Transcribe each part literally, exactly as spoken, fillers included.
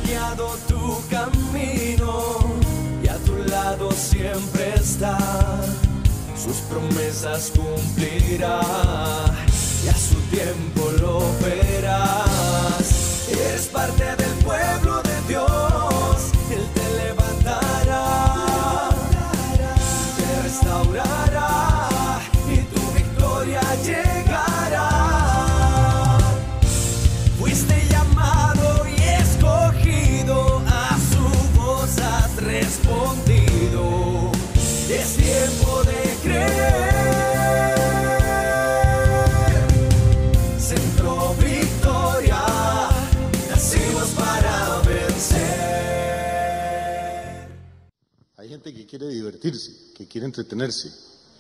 guiado tu camino y a tu lado siempre está. Sus promesas cumplirá y a su tiempo lo verás. Eres parte del pueblo de Dios, Él te levantará, te restaurará y tu victoria llegará. Fuiste llamado y escogido, a su voz has respondido. Es tiempo de creer. Centro Victoria, nacimos para vencer. Hay gente que quiere divertirse, que quiere entretenerse,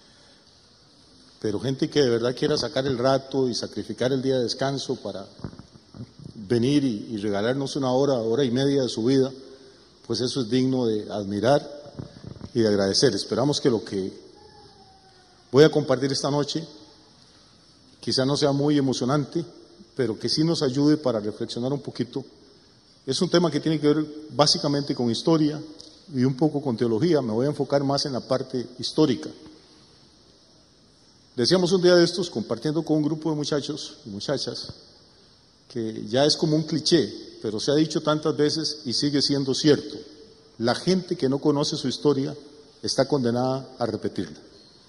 pero gente que de verdad quiera sacar el rato y sacrificar el día de descanso para venir y, y regalarnos una hora, hora y media de su vida, pues eso es digno de admirar y de agradecer. Esperamos que lo que voy a compartir esta noche quizá no sea muy emocionante, pero que sí nos ayude para reflexionar un poquito. Es un tema que tiene que ver básicamente con historia y un poco con teología. Me voy a enfocar más en la parte histórica. Decíamos un día de estos, compartiendo con un grupo de muchachos y muchachas, que ya es como un cliché, pero se ha dicho tantas veces y sigue siendo cierto. La gente que no conoce su historia está condenada a repetirla.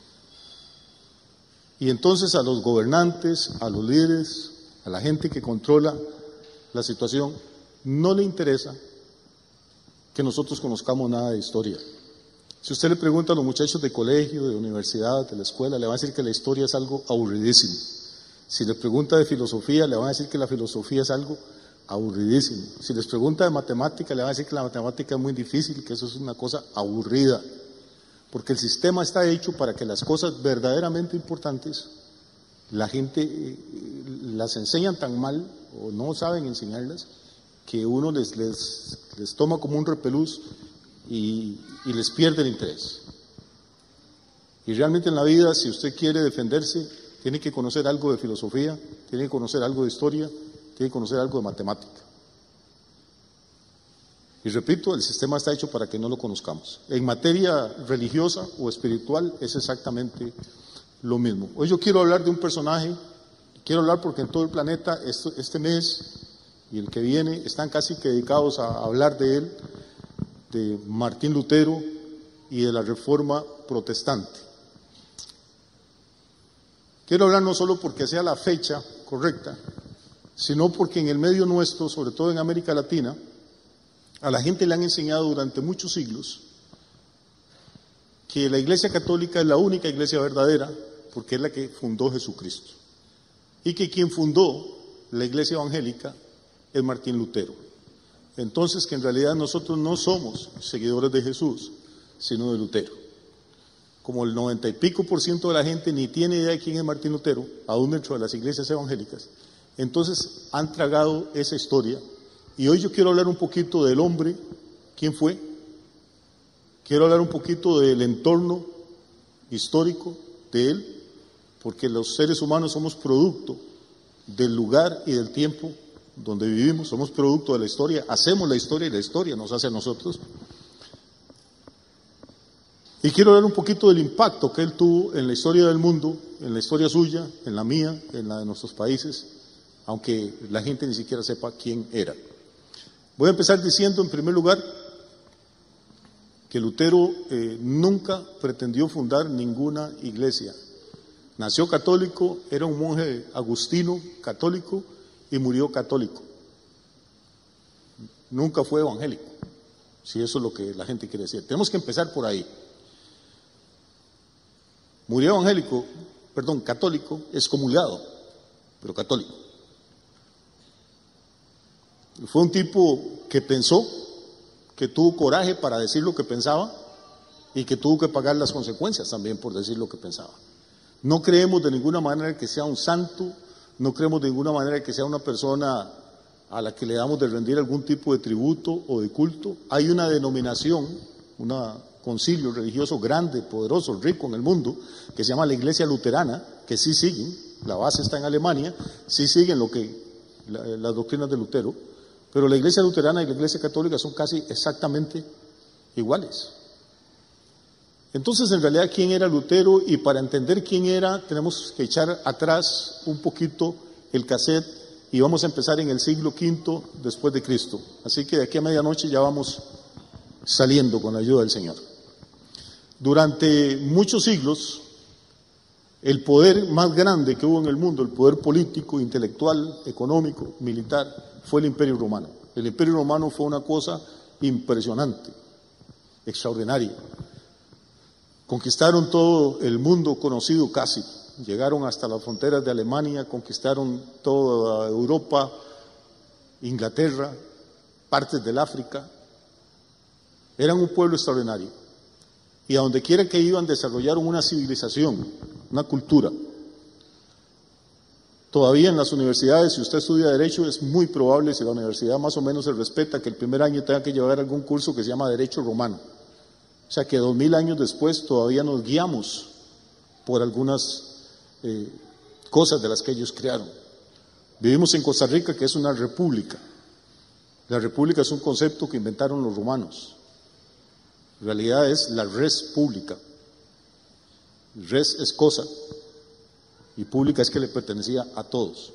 Y entonces a los gobernantes, a los líderes, a la gente que controla la situación, no le interesa que nosotros conozcamos nada de historia. Si usted le pregunta a los muchachos de colegio, de universidad, de la escuela, le van a decir que la historia es algo aburridísimo. Si le pregunta de filosofía, le van a decir que la filosofía es algo aburridísimo. Si les pregunta de matemática, le van a decir que la matemática es muy difícil, que eso es una cosa aburrida. Porque el sistema está hecho para que las cosas verdaderamente importantes, la gente eh, las enseñan tan mal o no saben enseñarlas, que uno les, les, les toma como un repelús y, y les pierde el interés. Y realmente en la vida, si usted quiere defenderse, tiene que conocer algo de filosofía, tiene que conocer algo de historia, tiene que conocer algo de matemática. Y repito, el sistema está hecho para que no lo conozcamos. En materia religiosa o espiritual es exactamente lo mismo. Hoy yo quiero hablar de un personaje, quiero hablar porque en todo el planeta este, este mes y el que viene están casi que dedicados a hablar de él, de Martín Lutero y de la Reforma Protestante. Quiero hablar no solo porque sea la fecha correcta, sino porque en el medio nuestro, sobre todo en América Latina, a la gente le han enseñado durante muchos siglos que la Iglesia Católica es la única iglesia verdadera porque es la que fundó Jesucristo y que quien fundó la Iglesia Evangélica es Martín Lutero. Entonces que en realidad nosotros no somos seguidores de Jesús, sino de Lutero. Como el noventa y pico por ciento de la gente ni tiene idea de quién es Martín Lutero, aún dentro de las iglesias evangélicas, entonces han tragado esa historia. Y hoy yo quiero hablar un poquito del hombre, quién fue, quiero hablar un poquito del entorno histórico de él, porque los seres humanos somos producto del lugar y del tiempo donde vivimos, somos producto de la historia, hacemos la historia y la historia nos hace a nosotros. Y quiero hablar un poquito del impacto que él tuvo en la historia del mundo, en la historia suya, en la mía, en la de nuestros países, aunque la gente ni siquiera sepa quién era. Voy a empezar diciendo, en primer lugar, que Lutero eh, nunca pretendió fundar ninguna iglesia. Nació católico, era un monje agustino católico y murió católico. Nunca fue evangélico, si eso es lo que la gente quiere decir. Tenemos que empezar por ahí. Murió evangélico, perdón, católico, excomulgado, pero católico. Fue un tipo que pensó, que tuvo coraje para decir lo que pensaba y que tuvo que pagar las consecuencias también por decir lo que pensaba. No creemos de ninguna manera que sea un santo, no creemos de ninguna manera que sea una persona a la que le damos de rendir algún tipo de tributo o de culto. Hay una denominación, un concilio religioso grande, poderoso, rico en el mundo, que se llama la Iglesia Luterana, que sí siguen, la base está en Alemania, sí siguen lo que, la, las doctrinas de Lutero, pero la Iglesia luterana y la Iglesia católica son casi exactamente iguales. Entonces, en realidad, ¿quién era Lutero? Y para entender quién era, tenemos que echar atrás un poquito el cassette y vamos a empezar en el siglo quinto después de Cristo. Así que de aquí a medianoche ya vamos saliendo con la ayuda del Señor. Durante muchos siglos, el poder más grande que hubo en el mundo, el poder político, intelectual, económico, militar, fue el Imperio Romano. El Imperio Romano fue una cosa impresionante, extraordinaria. Conquistaron todo el mundo conocido casi, llegaron hasta las fronteras de Alemania, conquistaron toda Europa, Inglaterra, partes del África. Eran un pueblo extraordinario. Y a donde quiera que iban desarrollaron una civilización, una cultura. Todavía en las universidades, si usted estudia Derecho, es muy probable, si la universidad más o menos se respeta, que el primer año tenga que llevar algún curso que se llama Derecho Romano. O sea que dos mil años después todavía nos guiamos por algunas eh, cosas de las que ellos crearon. Vivimos en Costa Rica, que es una república. La república es un concepto que inventaron los romanos. En realidad es la res pública. Res es cosa y pública es que le pertenecía a todos.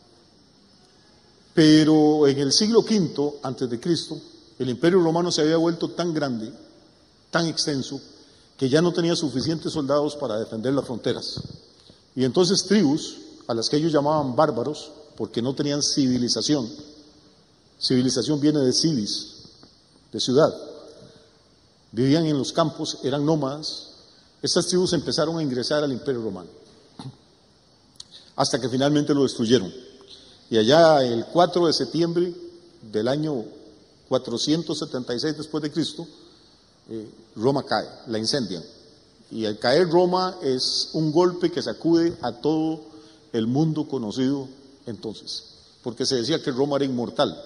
Pero en el siglo quinto antes de Cristo, el Imperio Romano se había vuelto tan grande, tan extenso, que ya no tenía suficientes soldados para defender las fronteras. Y entonces tribus, a las que ellos llamaban bárbaros, porque no tenían civilización, civilización viene de civis, de ciudad, vivían en los campos, eran nómadas. Estas tribus empezaron a ingresar al Imperio Romano, hasta que finalmente lo destruyeron. Y allá el cuatro de septiembre del año cuatrocientos setenta y seis después de Cristo, eh, Roma cae, la incendian. Y al caer Roma es un golpe que sacude a todo el mundo conocido entonces, porque se decía que Roma era inmortal.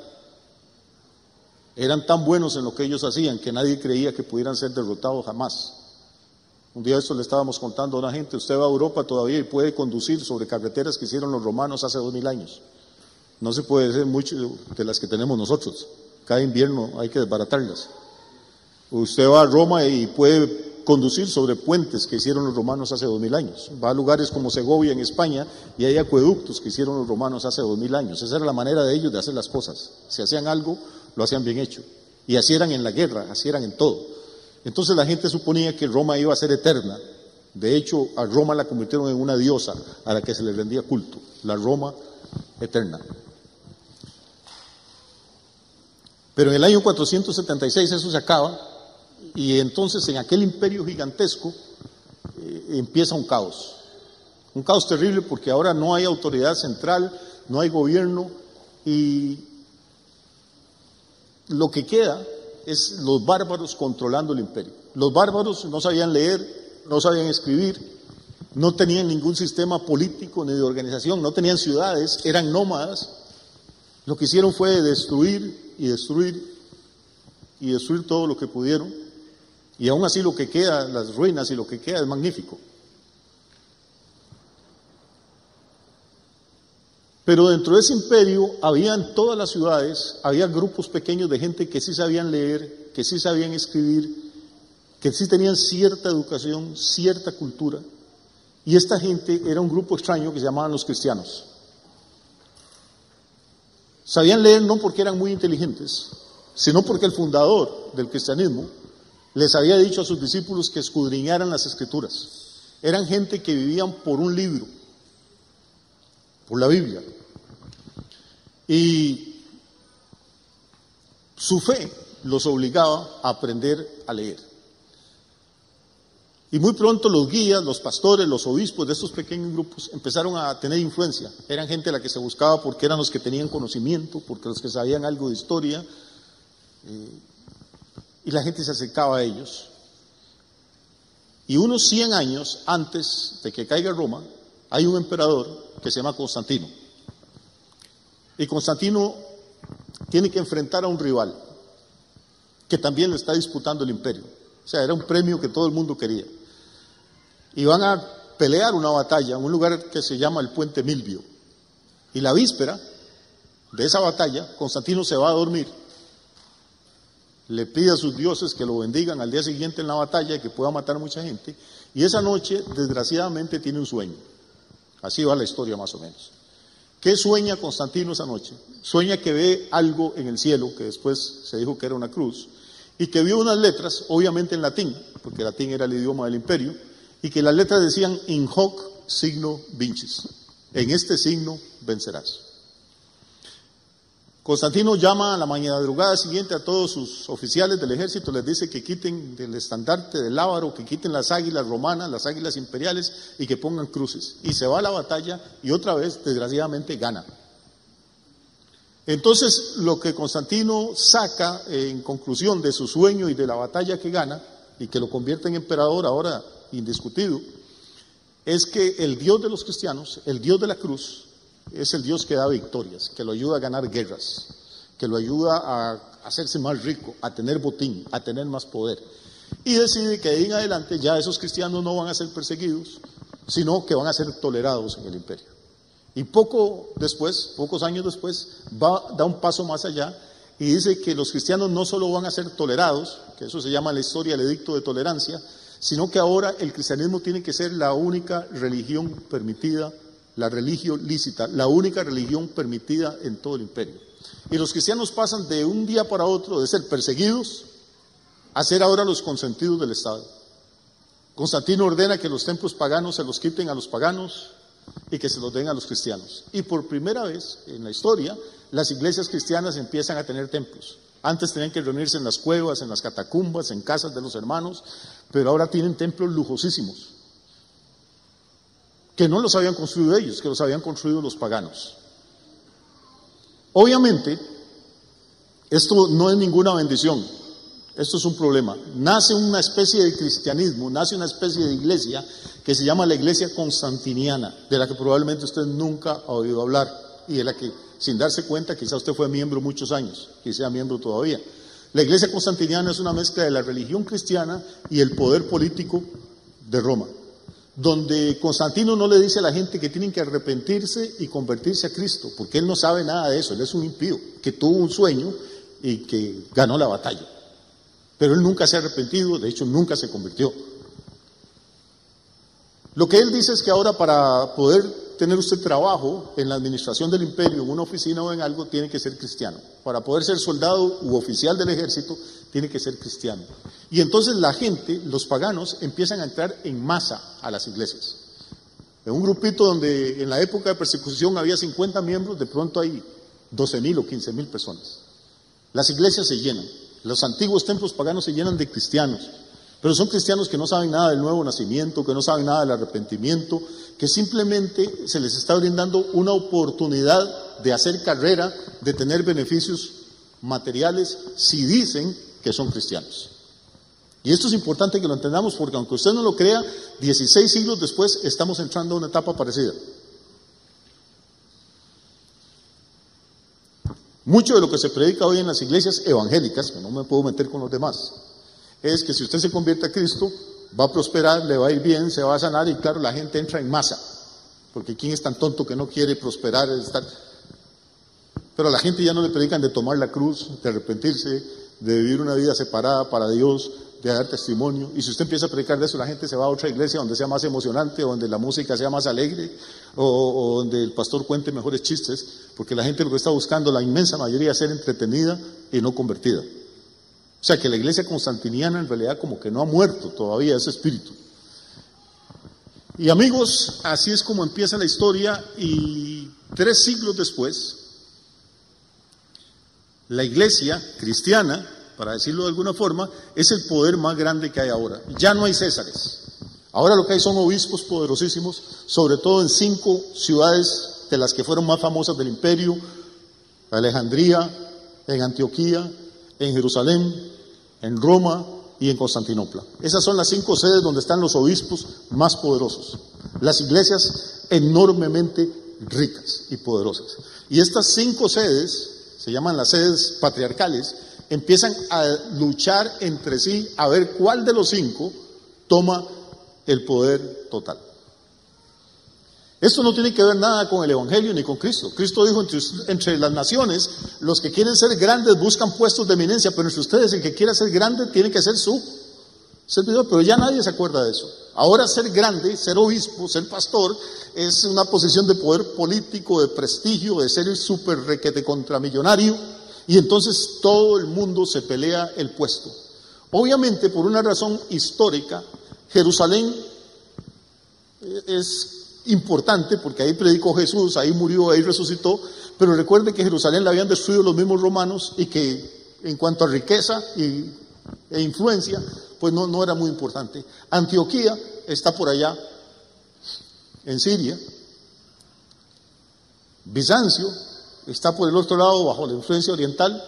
Eran tan buenos en lo que ellos hacían que nadie creía que pudieran ser derrotados jamás. Un día esto le estábamos contando a una gente, usted va a Europa todavía y puede conducir sobre carreteras que hicieron los romanos hace dos mil años. No se puede hacer mucho de las que tenemos nosotros. Cada invierno hay que desbaratarlas. Usted va a Roma y puede conducir sobre puentes que hicieron los romanos hace dos mil años. Va a lugares como Segovia en España y hay acueductos que hicieron los romanos hace dos mil años. Esa era la manera de ellos de hacer las cosas. Si hacían algo, lo hacían bien hecho. Y así eran en la guerra, así eran en todo. Entonces la gente suponía que Roma iba a ser eterna. De hecho, a Roma la convirtieron en una diosa a la que se le rendía culto, la Roma eterna. Pero en el año cuatrocientos setenta y seis eso se acaba, y entonces en aquel imperio gigantesco eh, empieza un caos. Un caos terrible porque ahora no hay autoridad central, no hay gobierno, y lo que queda es los bárbaros controlando el imperio. Los bárbaros no sabían leer, no sabían escribir, no tenían ningún sistema político ni de organización, no tenían ciudades, eran nómadas. Lo que hicieron fue destruir y destruir y destruir todo lo que pudieron, y aún así lo que queda, las ruinas y lo que queda es magnífico. Pero dentro de ese imperio había en todas las ciudades, había grupos pequeños de gente que sí sabían leer, que sí sabían escribir, que sí tenían cierta educación, cierta cultura, y esta gente era un grupo extraño que se llamaban los cristianos. Sabían leer no porque eran muy inteligentes, sino porque el fundador del cristianismo les había dicho a sus discípulos que escudriñaran las escrituras. Eran gente que vivían por un libro, por la Biblia. Y su fe los obligaba a aprender a leer. Y muy pronto los guías, los pastores, los obispos de estos pequeños grupos empezaron a tener influencia. Eran gente a la que se buscaba porque eran los que tenían conocimiento, porque los que sabían algo de historia, eh, y la gente se acercaba a ellos. Y unos cien años antes de que caiga Roma, hay un emperador que se llama Constantino. Y Constantino tiene que enfrentar a un rival que también le está disputando el imperio. O sea, era un premio que todo el mundo quería. Y van a pelear una batalla en un lugar que se llama el Puente Milvio. Y la víspera, de esa batalla, Constantino se va a dormir, le pide a sus dioses que lo bendigan al día siguiente en la batalla y que pueda matar a mucha gente, y esa noche, desgraciadamente, tiene un sueño. Así va la historia más o menos. ¿Qué sueña Constantino esa noche? Sueña que ve algo en el cielo, que después se dijo que era una cruz, y que vio unas letras, obviamente en latín, porque latín era el idioma del imperio, y que las letras decían in hoc signo vincis, en este signo vencerás. Constantino llama a la madrugada siguiente a todos sus oficiales del ejército, les dice que quiten del estandarte del lábaro, que quiten las águilas romanas, las águilas imperiales y que pongan cruces. Y se va a la batalla y otra vez, desgraciadamente, gana. Entonces, lo que Constantino saca en conclusión de su sueño y de la batalla que gana, y que lo convierte en emperador ahora indiscutido, es que el Dios de los cristianos, el Dios de la cruz, es el Dios que da victorias, que lo ayuda a ganar guerras, que lo ayuda a hacerse más rico, a tener botín, a tener más poder. Y decide que de ahí en adelante ya esos cristianos no van a ser perseguidos, sino que van a ser tolerados en el imperio. Y poco después, pocos años después, va, da un paso más allá y dice que los cristianos no solo van a ser tolerados, que eso se llama en la historia el edicto de tolerancia, sino que ahora el cristianismo tiene que ser la única religión permitida, la religión lícita, la única religión permitida en todo el imperio. Y los cristianos pasan de un día para otro de ser perseguidos a ser ahora los consentidos del Estado. Constantino ordena que los templos paganos se los quiten a los paganos y que se los den a los cristianos. Y por primera vez en la historia, las iglesias cristianas empiezan a tener templos. Antes tenían que reunirse en las cuevas, en las catacumbas, en casas de los hermanos, pero ahora tienen templos lujosísimos, que no los habían construido ellos, que los habían construido los paganos. Obviamente, esto no es ninguna bendición, esto es un problema. Nace una especie de cristianismo, nace una especie de iglesia que se llama la iglesia constantiniana, de la que probablemente usted nunca ha oído hablar y de la que, sin darse cuenta, quizá usted fue miembro muchos años, y sea miembro todavía. La iglesia constantiniana es una mezcla de la religión cristiana y el poder político de Roma, donde Constantino no le dice a la gente que tienen que arrepentirse y convertirse a Cristo, porque él no sabe nada de eso, él es un impío, que tuvo un sueño y que ganó la batalla. Pero él nunca se ha arrepentido, de hecho nunca se convirtió. Lo que él dice es que ahora para poder tener usted trabajo en la administración del imperio, en una oficina o en algo, tiene que ser cristiano. Para poder ser soldado u oficial del ejército, tiene que ser cristiano. Y entonces la gente, los paganos, empiezan a entrar en masa a las iglesias. En un grupito donde en la época de persecución había cincuenta miembros, de pronto hay doce mil o quince mil personas. Las iglesias se llenan. Los antiguos templos paganos se llenan de cristianos, pero son cristianos que no saben nada del nuevo nacimiento, que no saben nada del arrepentimiento, que simplemente se les está brindando una oportunidad de hacer carrera, de tener beneficios materiales, si dicen que son cristianos. Y esto es importante que lo entendamos, porque aunque usted no lo crea, dieciséis siglos después estamos entrando a una etapa parecida. Mucho de lo que se predica hoy en las iglesias evangélicas, que no me puedo meter con los demás, es que si usted se convierte a Cristo, va a prosperar, le va a ir bien, se va a sanar, y claro, la gente entra en masa, porque ¿quién es tan tonto que no quiere prosperar? Estar... Pero a la gente ya no le predican de tomar la cruz, de arrepentirse, de vivir una vida separada para Dios, de dar testimonio. Y si usted empieza a predicar de eso, la gente se va a otra iglesia donde sea más emocionante, donde la música sea más alegre, o, o donde el pastor cuente mejores chistes, porque la gente lo que está buscando, la inmensa mayoría, es ser entretenida y no convertida. O sea que la iglesia constantiniana en realidad como que no ha muerto todavía ese espíritu. Y amigos, así es como empieza la historia, y tres siglos después, la iglesia cristiana, para decirlo de alguna forma, es el poder más grande que hay ahora. Ya no hay césares. Ahora lo que hay son obispos poderosísimos, sobre todo en cinco ciudades de las que fueron más famosas del imperio: Alejandría, en Antioquía, en Jerusalén, en Roma y en Constantinopla. Esas son las cinco sedes donde están los obispos más poderosos. Las iglesias enormemente ricas y poderosas. Y estas cinco sedes, se llaman las sedes patriarcales, empiezan a luchar entre sí a ver cuál de los cinco toma el poder total. Esto no tiene que ver nada con el Evangelio ni con Cristo. Cristo dijo, entre, entre las naciones, los que quieren ser grandes buscan puestos de eminencia, pero entre ustedes el que quiera ser grande tiene que ser su servidor, pero ya nadie se acuerda de eso. Ahora ser grande, ser obispo, ser pastor, es una posición de poder político, de prestigio, de ser el súper requete contramillonario, y entonces todo el mundo se pelea el puesto. Obviamente, por una razón histórica, Jerusalén es importante porque ahí predicó Jesús, ahí murió, ahí resucitó, pero recuerde que Jerusalén la habían destruido los mismos romanos y que en cuanto a riqueza y, e influencia, pues no, no era muy importante. Antioquía está por allá, en Siria. Bizancio está por el otro lado, bajo la influencia oriental.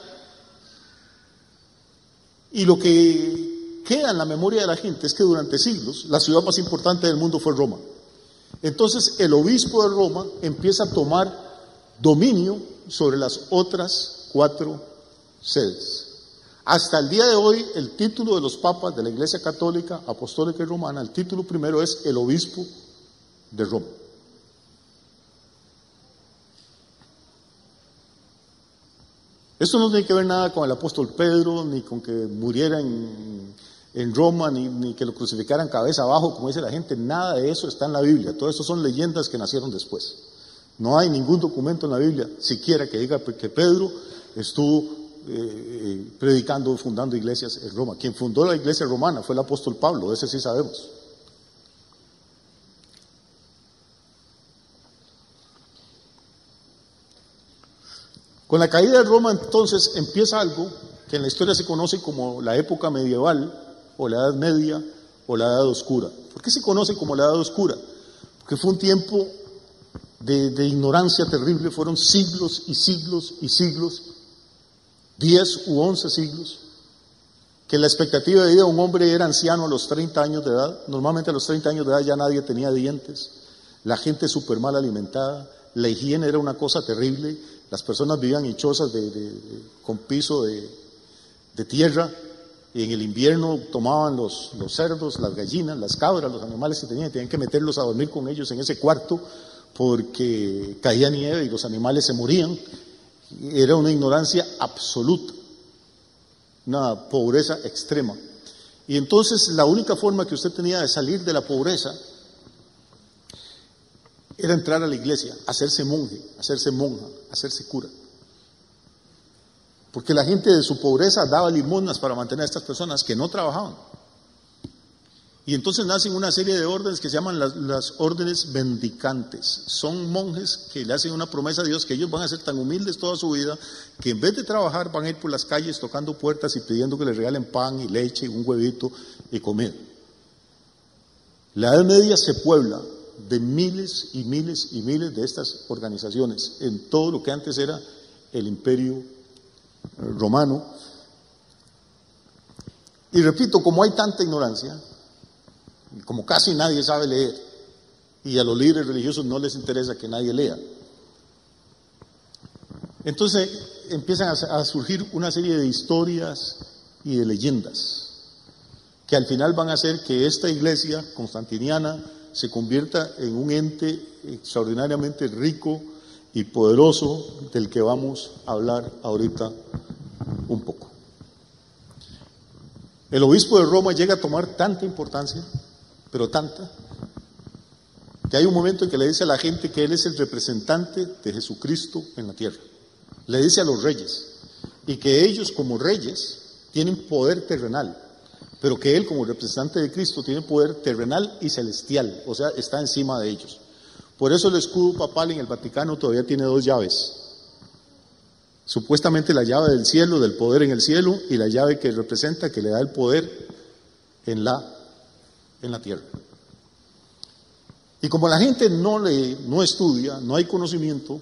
Y lo que queda en la memoria de la gente es que durante siglos la ciudad más importante del mundo fue Roma. Entonces el obispo de Roma empieza a tomar dominio sobre las otras cuatro sedes. Hasta el día de hoy, el título de los papas de la Iglesia Católica, Apostólica y Romana, el título primero es el obispo de Roma. Esto no tiene que ver nada con el apóstol Pedro, ni con que muriera en, en Roma, ni, ni que lo crucificaran cabeza abajo, como dice la gente. Nada de eso está en la Biblia. Todo eso son leyendas que nacieron después. No hay ningún documento en la Biblia, siquiera que diga que Pedro estuvo Eh, predicando, fundando iglesias en Roma. Quien fundó la iglesia romana fue el apóstol Pablo, de ese sí sabemos. Con la caída de Roma entonces empieza algo que en la historia se conoce como la época medieval, o la Edad Media, o la Edad Oscura. ¿Por qué se conoce como la Edad Oscura? Porque fue un tiempo de, de ignorancia terrible, fueron siglos y siglos y siglos, diez u once siglos, que la expectativa de vida de un hombre era anciano a los treinta años de edad. Normalmente a los treinta años de edad ya nadie tenía dientes, la gente súper mal alimentada, la higiene era una cosa terrible, las personas vivían en chozas de, de, de, con piso de, de tierra, y en el invierno tomaban los, los cerdos, las gallinas, las cabras, los animales que tenían, y tenían que meterlos a dormir con ellos en ese cuarto porque caía nieve y los animales se morían. Era una ignorancia absoluta, una pobreza extrema. Y entonces la única forma que usted tenía de salir de la pobreza era entrar a la iglesia, hacerse monje, hacerse monja, hacerse cura. Porque la gente de su pobreza daba limosnas para mantener a estas personas que no trabajaban. Y entonces nacen una serie de órdenes que se llaman las, las órdenes mendicantes. Son monjes que le hacen una promesa a Dios que ellos van a ser tan humildes toda su vida que en vez de trabajar van a ir por las calles tocando puertas y pidiendo que les regalen pan y leche y un huevito y comida. La Edad Media se puebla de miles y miles y miles de estas organizaciones en todo lo que antes era el Imperio Romano. Y repito, como hay tanta ignorancia, como casi nadie sabe leer, y a los líderes religiosos no les interesa que nadie lea, entonces empiezan a, a surgir una serie de historias y de leyendas que al final van a hacer que esta iglesia constantiniana se convierta en un ente extraordinariamente rico y poderoso del que vamos a hablar ahorita un poco. El obispo de Roma llega a tomar tanta importancia, pero tanta, que hay un momento en que le dice a la gente que él es el representante de Jesucristo en la tierra. Le dice a los reyes, y que ellos como reyes tienen poder terrenal, pero que él como representante de Cristo tiene poder terrenal y celestial, o sea, está encima de ellos. Por eso el escudo papal en el Vaticano todavía tiene dos llaves. Supuestamente la llave del cielo, del poder en el cielo, y la llave que representa, que le da el poder en la en la tierra. Y como la gente no lee, no estudia, no hay conocimiento,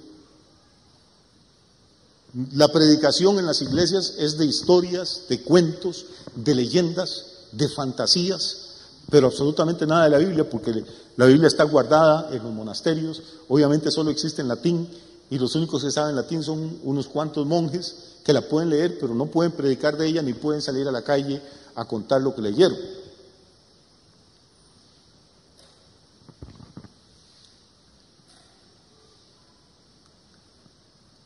la predicación en las iglesias es de historias, de cuentos, de leyendas, de fantasías, pero absolutamente nada de la Biblia, porque la Biblia está guardada en los monasterios, obviamente solo existe en latín, y los únicos que saben latín son unos cuantos monjes que la pueden leer, pero no pueden predicar de ella, ni pueden salir a la calle a contar lo que leyeron.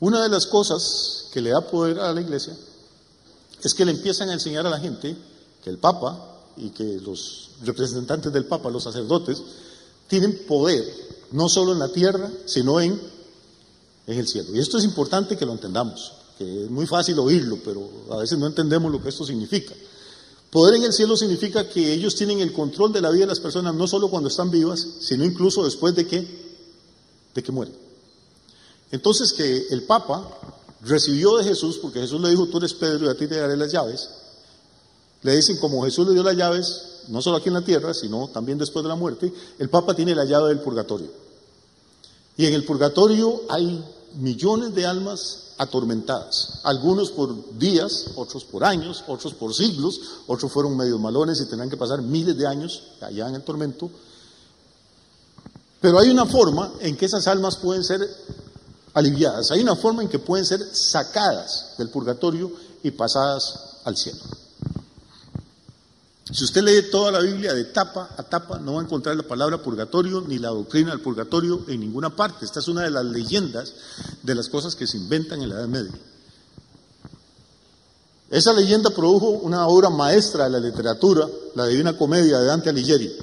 Una de las cosas que le da poder a la iglesia es que le empiezan a enseñar a la gente que el Papa y que los representantes del Papa, los sacerdotes, tienen poder, no solo en la tierra, sino en, en el cielo. Y esto es importante que lo entendamos, que es muy fácil oírlo, pero a veces no entendemos lo que esto significa. Poder en el cielo significa que ellos tienen el control de la vida de las personas, no solo cuando están vivas, sino incluso después de que, de que mueren. Entonces, que el Papa recibió de Jesús, porque Jesús le dijo, tú eres Pedro y a ti te daré las llaves. Le dicen, como Jesús le dio las llaves, no solo aquí en la tierra, sino también después de la muerte, el Papa tiene la llave del purgatorio. Y en el purgatorio hay millones de almas atormentadas, algunos por días, otros por años, otros por siglos, otros fueron medios malones y tendrán que pasar miles de años allá en el tormento. Pero hay una forma en que esas almas pueden ser aliviadas, hay una forma en que pueden ser sacadas del purgatorio y pasadas al cielo. Si usted lee toda la Biblia de tapa a tapa, no va a encontrar la palabra purgatorio ni la doctrina del purgatorio en ninguna parte. Esta es una de las leyendas de las cosas que se inventan en la Edad Media. Esa leyenda produjo una obra maestra de la literatura, la Divina Comedia de Dante Alighieri,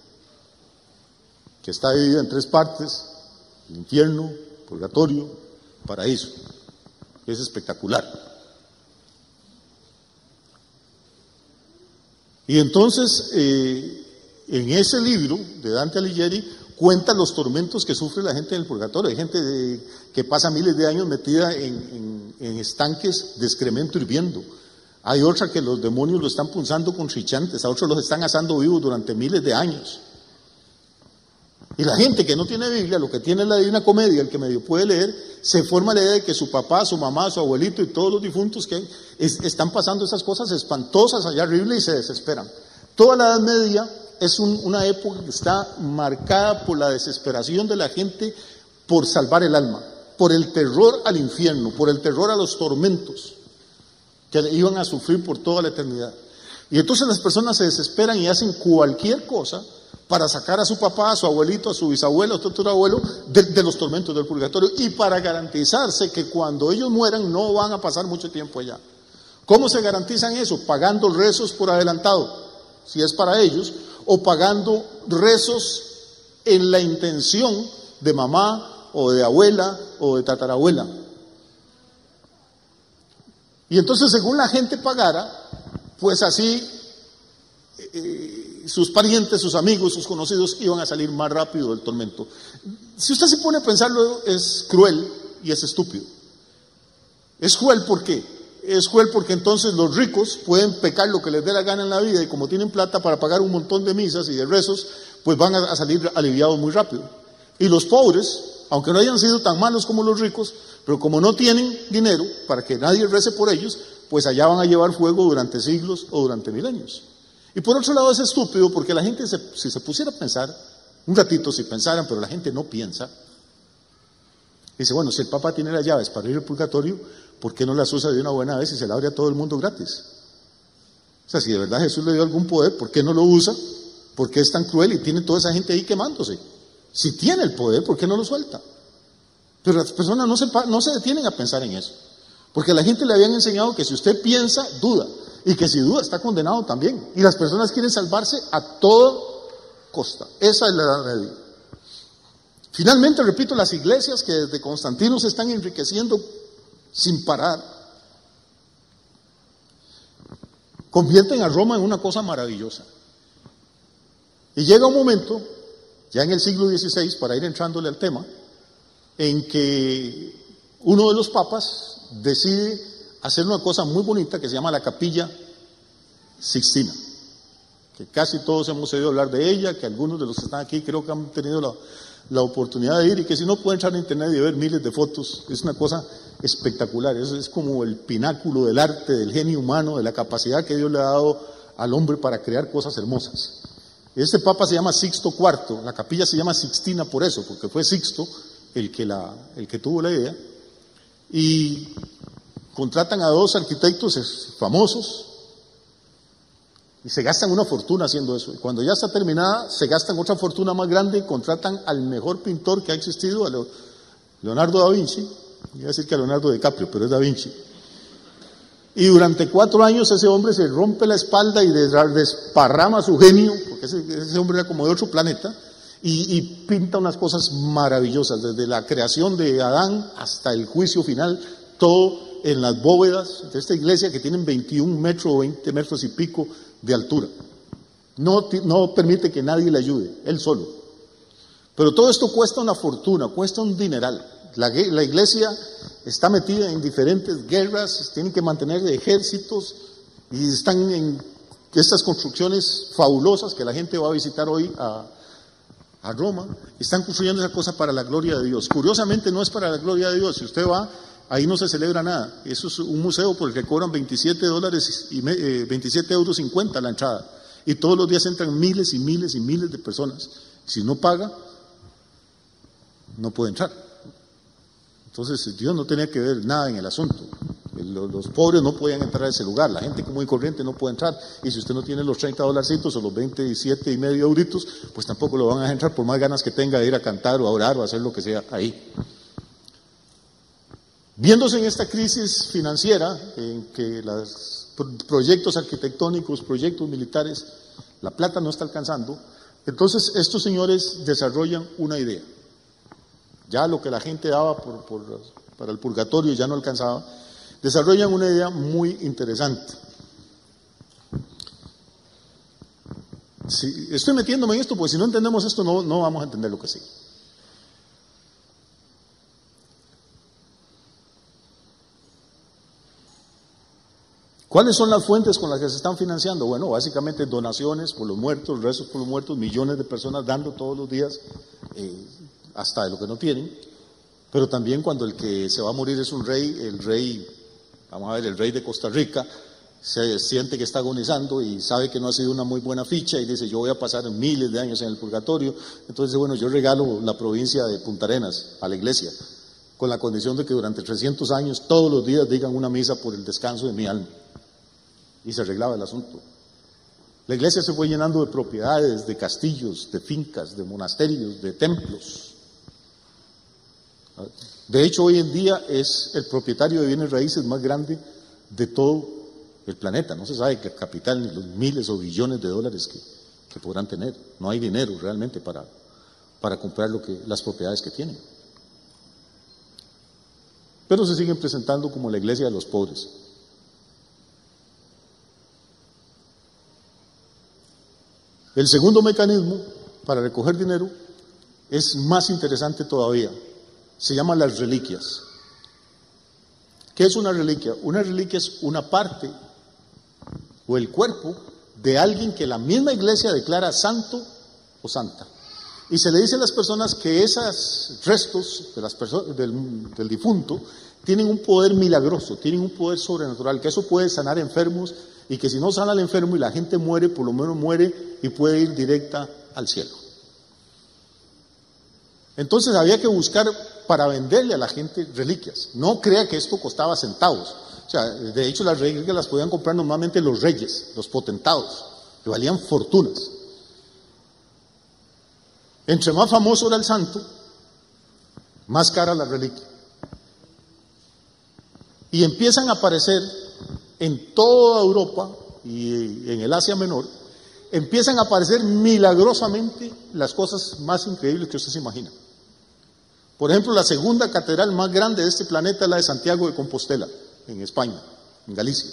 que está dividida en tres partes: el infierno, purgatorio, paraíso. Es espectacular. Y entonces, eh, en ese libro de Dante Alighieri, cuenta los tormentos que sufre la gente en el purgatorio. Hay gente de, que pasa miles de años metida en, en, en estanques de excremento hirviendo. Hay otra que los demonios lo están punzando con trichantes, a otros los están asando vivos durante miles de años. Y la gente que no tiene Biblia, lo que tiene es la Divina Comedia, el que medio puede leer, se forma la idea de que su papá, su mamá, su abuelito y todos los difuntos que hay, es, están pasando esas cosas espantosas allá arriba y se desesperan. Toda la Edad Media es un, una época que está marcada por la desesperación de la gente por salvar el alma, por el terror al infierno, por el terror a los tormentos que iban a sufrir por toda la eternidad. Y entonces las personas se desesperan y hacen cualquier cosa para sacar a su papá, a su abuelito, a su bisabuelo, a su otro abuelo de, de los tormentos del purgatorio y para garantizarse que cuando ellos mueran no van a pasar mucho tiempo allá. ¿Cómo se garantizan eso? Pagando rezos por adelantado, si es para ellos, o pagando rezos en la intención de mamá o de abuela o de tatarabuela. Y entonces, según la gente pagara, pues así eh, sus parientes, sus amigos, sus conocidos iban a salir más rápido del tormento. Si usted se pone a pensarlo, es cruel y es estúpido. Es cruel, ¿por qué? Es cruel porque entonces los ricos pueden pecar lo que les dé la gana en la vida y como tienen plata para pagar un montón de misas y de rezos, pues van a, a salir aliviados muy rápido. Y los pobres, aunque no hayan sido tan malos como los ricos, pero como no tienen dinero para que nadie rece por ellos, pues allá van a llevar fuego durante siglos o durante milenios. Y por otro lado es estúpido porque la gente, se, si se pusiera a pensar, un ratito si pensaran, pero la gente no piensa, dice, bueno, si el Papa tiene las llaves para ir al purgatorio, ¿por qué no las usa de una buena vez y se la abre a todo el mundo gratis? O sea, si de verdad Jesús le dio algún poder, ¿por qué no lo usa? ¿Por qué es tan cruel y tiene toda esa gente ahí quemándose? Si tiene el poder, ¿por qué no lo suelta? Pero las personas no se, no se detienen a pensar en eso, porque a la gente le habían enseñado que si usted piensa, duda. Y que si duda está condenado también. Y las personas quieren salvarse a toda costa. Esa es la Edad Media. Finalmente, repito, las iglesias que desde Constantino se están enriqueciendo sin parar, convierten a Roma en una cosa maravillosa. Y llega un momento, ya en el siglo dieciséis, para ir entrándole al tema, en que uno de los papas decide hacer una cosa muy bonita que se llama la Capilla Sixtina, que casi todos hemos oído hablar de ella, que algunos de los que están aquí creo que han tenido la, la oportunidad de ir y que si no pueden entrar en internet y ver miles de fotos. Es una cosa espectacular, es, es como el pináculo del arte, del genio humano, de la capacidad que Dios le ha dado al hombre para crear cosas hermosas. Este papa se llama Sixto cuarto, la capilla se llama Sixtina por eso, porque fue Sixto el que, la, el que tuvo la idea, y contratan a dos arquitectos famosos y se gastan una fortuna haciendo eso. Y cuando ya está terminada, se gastan otra fortuna más grande y contratan al mejor pintor que ha existido, a Leonardo da Vinci, iba a decir que a Leonardo DiCaprio, pero es Da Vinci. Y durante cuatro años ese hombre se rompe la espalda y desparrama su genio, porque ese, ese hombre era como de otro planeta, y, y pinta unas cosas maravillosas, desde la creación de Adán hasta el juicio final, todo en las bóvedas de esta iglesia que tienen veintiún metros o veinte metros y pico de altura. No, no permite que nadie le ayude, él solo. Pero todo esto cuesta una fortuna, cuesta un dineral. La, la iglesia está metida en diferentes guerras, tienen que mantener ejércitos y están en estas construcciones fabulosas que la gente va a visitar hoy a, a Roma. Están construyendo esa cosa para la gloria de Dios. Curiosamente no es para la gloria de Dios. Si usted va, ahí no se celebra nada. Eso es un museo por el que cobran veintisiete dólares y eh, veintisiete euros cincuenta la entrada. Y todos los días entran miles y miles y miles de personas. Si no paga, no puede entrar. Entonces Dios no tenía que ver nada en el asunto. Los pobres no podían entrar a ese lugar, la gente común y corriente no puede entrar, y si usted no tiene los treinta dolarcitos o los veintisiete y medio euritos, pues tampoco lo van a dejar entrar por más ganas que tenga de ir a cantar o a orar o a hacer lo que sea ahí. Viéndose en esta crisis financiera, en que los proyectos arquitectónicos, proyectos militares, la plata no está alcanzando, entonces estos señores desarrollan una idea. Ya lo que la gente daba por, por, para el purgatorio ya no alcanzaba, desarrollan una idea muy interesante. Si, estoy metiéndome en esto, porque si no entendemos esto no, no vamos a entender lo que sigue. ¿Cuáles son las fuentes con las que se están financiando? Bueno, básicamente donaciones por los muertos, rezos por los muertos, millones de personas dando todos los días, eh, hasta de lo que no tienen, pero también cuando el que se va a morir es un rey, el rey, vamos a ver, el rey de Costa Rica, se siente que está agonizando y sabe que no ha sido una muy buena ficha y dice, yo voy a pasar miles de años en el purgatorio, entonces bueno, yo regalo la provincia de Punta Arenas a la iglesia, con la condición de que durante trescientos años, todos los días digan una misa por el descanso de mi alma, y se arreglaba el asunto. La iglesia se fue llenando de propiedades, de castillos, de fincas, de monasterios, de templos. De hecho, hoy en día es el propietario de bienes raíces más grande de todo el planeta. No se sabe qué capital, ni los miles o billones de dólares que, que podrán tener. No hay dinero realmente para, para comprar lo que, las propiedades que tienen. Pero se siguen presentando como la iglesia de los pobres. El segundo mecanismo para recoger dinero es más interesante todavía. Se llama las reliquias. ¿Qué es una reliquia? Una reliquia es una parte o el cuerpo de alguien que la misma iglesia declara santo o santa. Y se le dice a las personas que esos restos de las personas, del, del difunto tienen un poder milagroso, tienen un poder sobrenatural, que eso puede sanar enfermos y que si no sana al enfermo y la gente muere, por lo menos muere y puede ir directa al cielo. Entonces había que buscar para venderle a la gente reliquias. No crea que esto costaba centavos. O sea, de hecho las reliquias las podían comprar normalmente los reyes, los potentados, que valían fortunas. Entre más famoso era el santo, más cara la reliquia. Y empiezan a aparecer en toda Europa y en el Asia Menor, empiezan a aparecer milagrosamente las cosas más increíbles que usted se imagina. Por ejemplo, la segunda catedral más grande de este planeta es la de Santiago de Compostela, en España, en Galicia.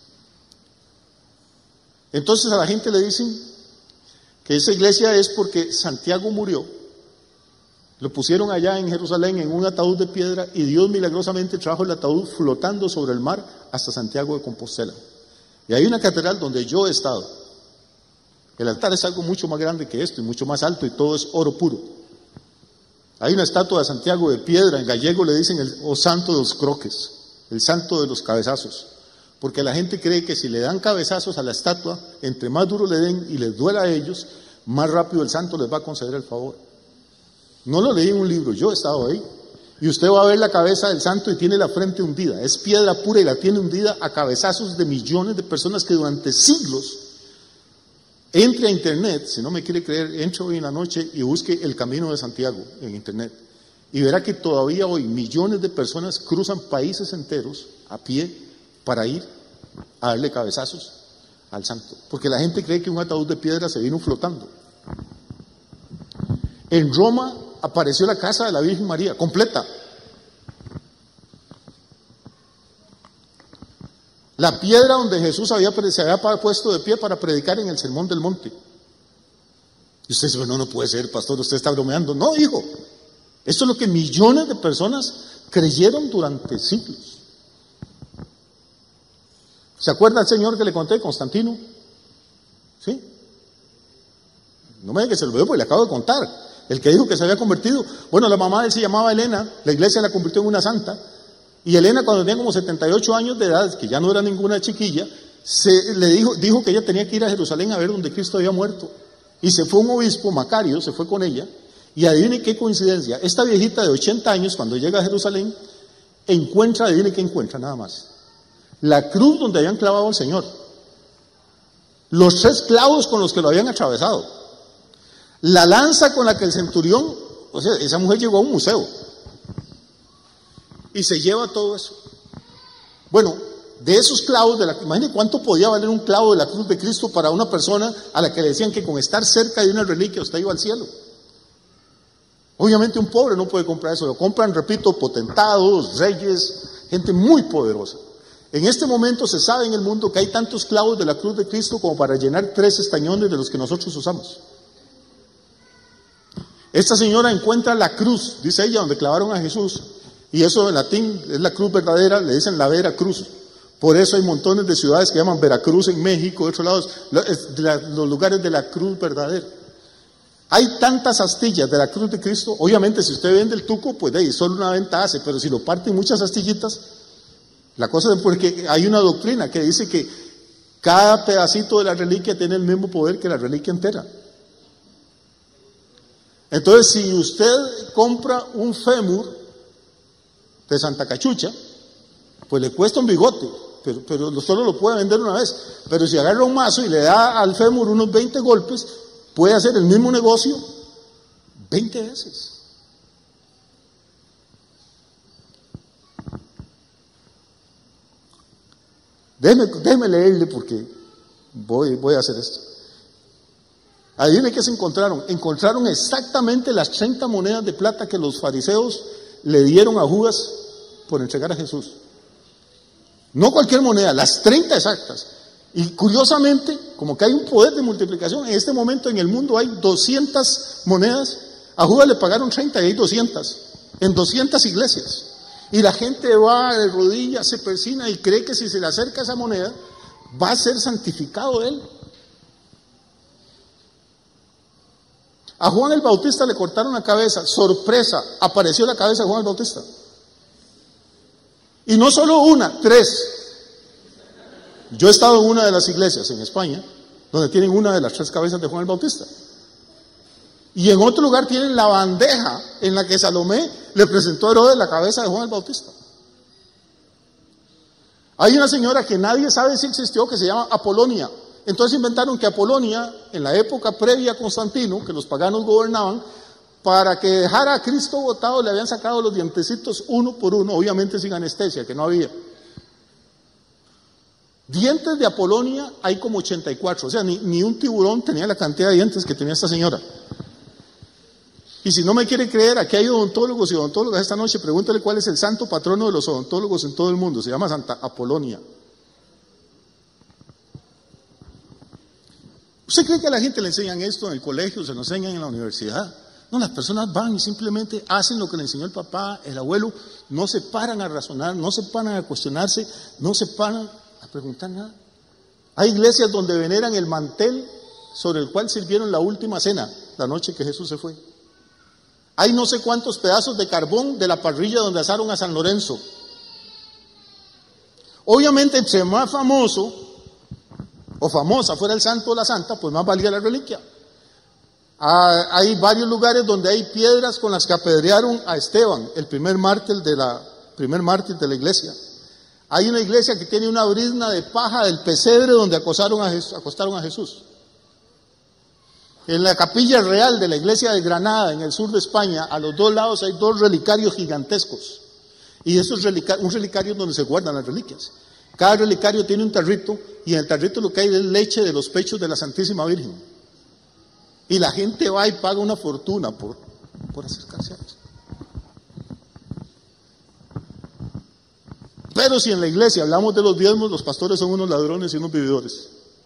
Entonces a la gente le dicen que esa iglesia es porque Santiago murió, lo pusieron allá en Jerusalén en un ataúd de piedra y Dios milagrosamente trajo el ataúd flotando sobre el mar hasta Santiago de Compostela. Y hay una catedral donde yo he estado. El altar es algo mucho más grande que esto y mucho más alto y todo es oro puro. Hay una estatua de Santiago de piedra, en gallego le dicen el o santo de los croques, el santo de los cabezazos, porque la gente cree que si le dan cabezazos a la estatua, entre más duro le den y les duela a ellos, más rápido el santo les va a conceder el favor. No lo leí en un libro, yo he estado ahí, y usted va a ver la cabeza del santo y tiene la frente hundida, es piedra pura y la tiene hundida a cabezazos de millones de personas que durante siglos. Entre a internet, si no me quiere creer, entre hoy en la noche y busque el Camino de Santiago en internet y verá que todavía hoy millones de personas cruzan países enteros a pie para ir a darle cabezazos al santo, porque la gente cree que un ataúd de piedra se vino flotando. En Roma apareció la casa de la Virgen María, completa. La piedra donde Jesús había, se había puesto de pie para predicar en el Sermón del Monte. Y usted dice, no, no puede ser, pastor, usted está bromeando. No, hijo, esto es lo que millones de personas creyeron durante siglos. ¿Se acuerda el señor que le conté, Constantino? ¿Sí? No me diga que se lo veo porque le acabo de contar. El que dijo que se había convertido. Bueno, la mamá de él se llamaba Elena, la iglesia la convirtió en una santa. Y Elena, cuando tenía como setenta y ocho años de edad, que ya no era ninguna chiquilla, se, le dijo, dijo que ella tenía que ir a Jerusalén a ver donde Cristo había muerto. Y se fue un obispo, Macario, se fue con ella. Y adivine qué coincidencia, esta viejita de ochenta años, cuando llega a Jerusalén, encuentra, adivine qué encuentra, nada más. La cruz donde habían clavado al Señor. Los tres clavos con los que lo habían atravesado. La lanza con la que el centurión, o sea, esa mujer llegó a un museo. Y se lleva todo eso. Bueno, de esos clavos, de la, imagínense cuánto podía valer un clavo de la cruz de Cristo para una persona a la que le decían que con estar cerca de una reliquia usted iba al cielo. Obviamente un pobre no puede comprar eso, lo compran, repito, potentados, reyes, gente muy poderosa. En este momento se sabe en el mundo que hay tantos clavos de la cruz de Cristo como para llenar tres estañones de los que nosotros usamos. Esta señora encuentra la cruz, dice ella, donde clavaron a Jesús. Y eso en latín es la cruz verdadera, le dicen la Vera Cruz. Por eso hay montones de ciudades que llaman Veracruz en México, de otros lados, los lugares de la cruz verdadera. Hay tantas astillas de la cruz de Cristo, obviamente si usted vende el tuco, pues de ahí solo una venta hace, pero si lo parten muchas astillitas, la cosa es porque hay una doctrina que dice que cada pedacito de la reliquia tiene el mismo poder que la reliquia entera. Entonces, si usted compra un fémur de Santa Cachucha, pues le cuesta un bigote, pero, pero solo lo puede vender una vez. Pero si agarra un mazo y le da al fémur unos veinte golpes, puede hacer el mismo negocio veinte veces. Déjeme, déjeme leerle porque voy, voy a hacer esto. Adivine qué se encontraron. Encontraron exactamente las treinta monedas de plata que los fariseos le dieron a Judas por entregar a Jesús. No cualquier moneda, las treinta exactas. Y curiosamente, como que hay un poder de multiplicación, en este momento en el mundo hay doscientas monedas. A Judas le pagaron treinta y hay doscientas, en doscientas iglesias. Y la gente va de rodillas, se persina y cree que si se le acerca esa moneda, va a ser santificado él. A Juan el Bautista le cortaron la cabeza, sorpresa, apareció la cabeza de Juan el Bautista. Y no solo una, tres. Yo he estado en una de las iglesias en España, donde tienen una de las tres cabezas de Juan el Bautista. Y en otro lugar tienen la bandeja en la que Salomé le presentó a Herodes la cabeza de Juan el Bautista. Hay una señora que nadie sabe si existió, que se llama Apolonia. Entonces inventaron que Apolonia, en la época previa a Constantino, que los paganos gobernaban, para que dejara a Cristo botado, le habían sacado los dientecitos uno por uno, obviamente sin anestesia, que no había. Dientes de Apolonia hay como ochenta y cuatro, o sea, ni, ni un tiburón tenía la cantidad de dientes que tenía esta señora. Y si no me quiere creer, aquí hay odontólogos y odontólogas esta noche, pregúntale cuál es el santo patrono de los odontólogos en todo el mundo, se llama Santa Apolonia. ¿Usted cree que a la gente le enseñan esto en el colegio, se lo enseñan en la universidad? No, las personas van y simplemente hacen lo que le enseñó el papá, el abuelo, no se paran a razonar, no se paran a cuestionarse, no se paran a preguntar nada. Hay iglesias donde veneran el mantel sobre el cual sirvieron la última cena, la noche que Jesús se fue. Hay no sé cuántos pedazos de carbón de la parrilla donde asaron a San Lorenzo. Obviamente, entre más famoso o famosa fuera el santo o la santa, pues más valía la reliquia. Ah, hay varios lugares donde hay piedras con las que apedrearon a Esteban, el primer mártir de la, primer mártir de la iglesia. Hay una iglesia que tiene una brizna de paja del pesebre donde acosaron a Jesús, acostaron a Jesús. En la capilla real de la iglesia de Granada, en el sur de España, a los dos lados hay dos relicarios gigantescos. Y esos relicarios, un relicario donde se guardan las reliquias. Cada relicario tiene un tarrito, y en el tarrito lo que hay es leche de los pechos de la Santísima Virgen. Y la gente va y paga una fortuna por, por acercarse a eso. Pero si en la iglesia hablamos de los diezmos, los pastores son unos ladrones y unos vividores.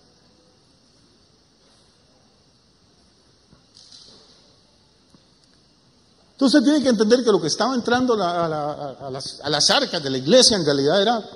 Entonces tiene que entender que lo que estaba entrando a, la, a, la, a, las, a las arcas de la iglesia en realidad era...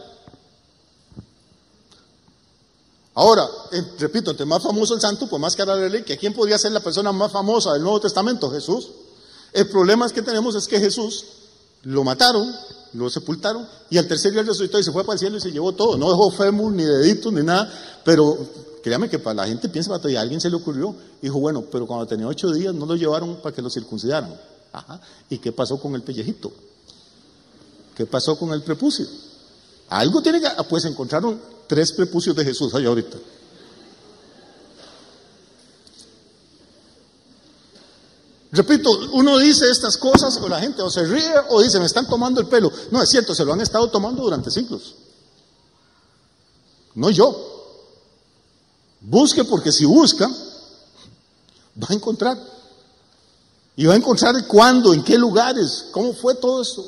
Ahora, eh, repito, entre más famoso el santo, pues más cara la reliquia. ¿Quién podría ser la persona más famosa del Nuevo Testamento? Jesús. El problema es que tenemos es que Jesús lo mataron, lo sepultaron, y al tercer día resucitó y se fue para el cielo y se llevó todo. No dejó fémur, ni deditos, ni nada, pero créame que para la gente piensa, y a alguien se le ocurrió, dijo, bueno, pero cuando tenía ocho días no lo llevaron para que lo circuncidaran. Ajá. ¿Y qué pasó con el pellejito? ¿Qué pasó con el prepucio? Algo tiene que... Pues encontraron tres prepucios de Jesús allá ahorita. Repito, uno dice estas cosas o la gente o se ríe o dice, me están tomando el pelo. No, es cierto, se lo han estado tomando durante siglos. No yo. Busque, porque si busca, va a encontrar. Y va a encontrar cuándo, en qué lugares, cómo fue todo esto.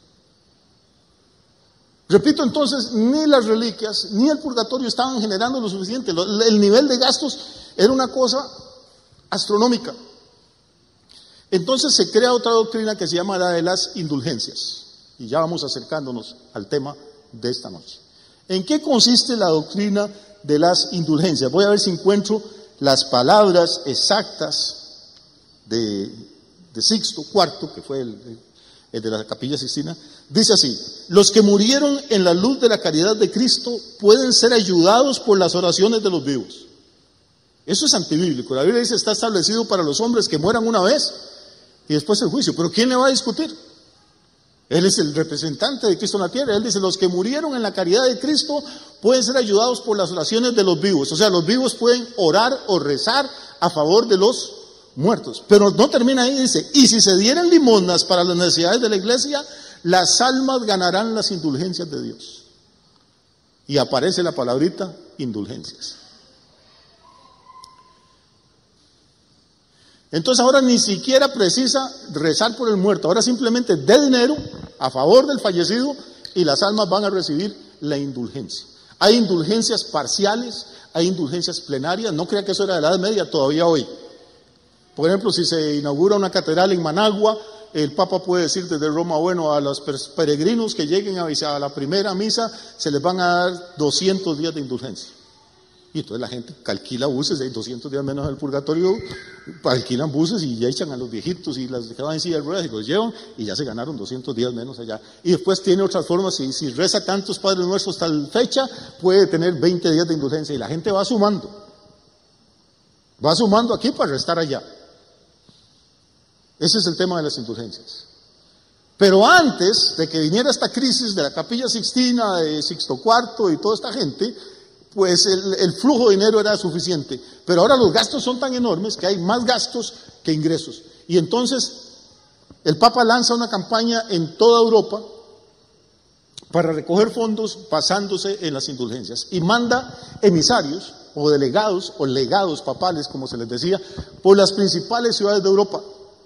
Repito, entonces, ni las reliquias, ni el purgatorio estaban generando lo suficiente. El nivel de gastos era una cosa astronómica. Entonces se crea otra doctrina que se llama la de las indulgencias. Y ya vamos acercándonos al tema de esta noche. ¿En qué consiste la doctrina de las indulgencias? Voy a ver si encuentro las palabras exactas de, de Sixto cuarto, que fue el, el de la Capilla Sixtina. Dice así: los que murieron en la luz de la caridad de Cristo pueden ser ayudados por las oraciones de los vivos. Eso es antibíblico. La Biblia dice, está establecido para los hombres que mueran una vez y después el juicio. ¿Pero quién le va a discutir? Él es el representante de Cristo en la tierra. Él dice, los que murieron en la caridad de Cristo pueden ser ayudados por las oraciones de los vivos. O sea, los vivos pueden orar o rezar a favor de los muertos. Pero no termina ahí, dice, y si se dieran limosnas para las necesidades de la iglesia, las almas ganarán las indulgencias de Dios. Y aparece la palabrita indulgencias. Entonces ahora ni siquiera precisa rezar por el muerto, ahora simplemente dé dinero a favor del fallecido y las almas van a recibir la indulgencia. Hay indulgencias parciales, hay indulgencias plenarias, no crea que eso era de la Edad Media, todavía hoy. Por ejemplo, si se inaugura una catedral en Managua, el Papa puede decir desde Roma, bueno, a los peregrinos que lleguen a la primera misa se les van a dar doscientos días de indulgencia. Y entonces la gente alquila buses, hay doscientos días menos en el purgatorio, alquilan buses y ya echan a los viejitos y las dejaban en silla de ruedas y los llevan y ya se ganaron doscientos días menos allá. Y después tiene otras formas, si, si reza tantos Padres Nuestros tal fecha, puede tener veinte días de indulgencia y la gente va sumando. Va sumando aquí para restar allá. Ese es el tema de las indulgencias. Pero antes de que viniera esta crisis de la Capilla Sixtina, de Sixto cuarto y toda esta gente, pues el, el flujo de dinero era suficiente. Pero ahora los gastos son tan enormes que hay más gastos que ingresos. Y entonces el Papa lanza una campaña en toda Europa para recoger fondos basándose en las indulgencias. Y manda emisarios o delegados o legados papales, como se les decía, por las principales ciudades de Europa.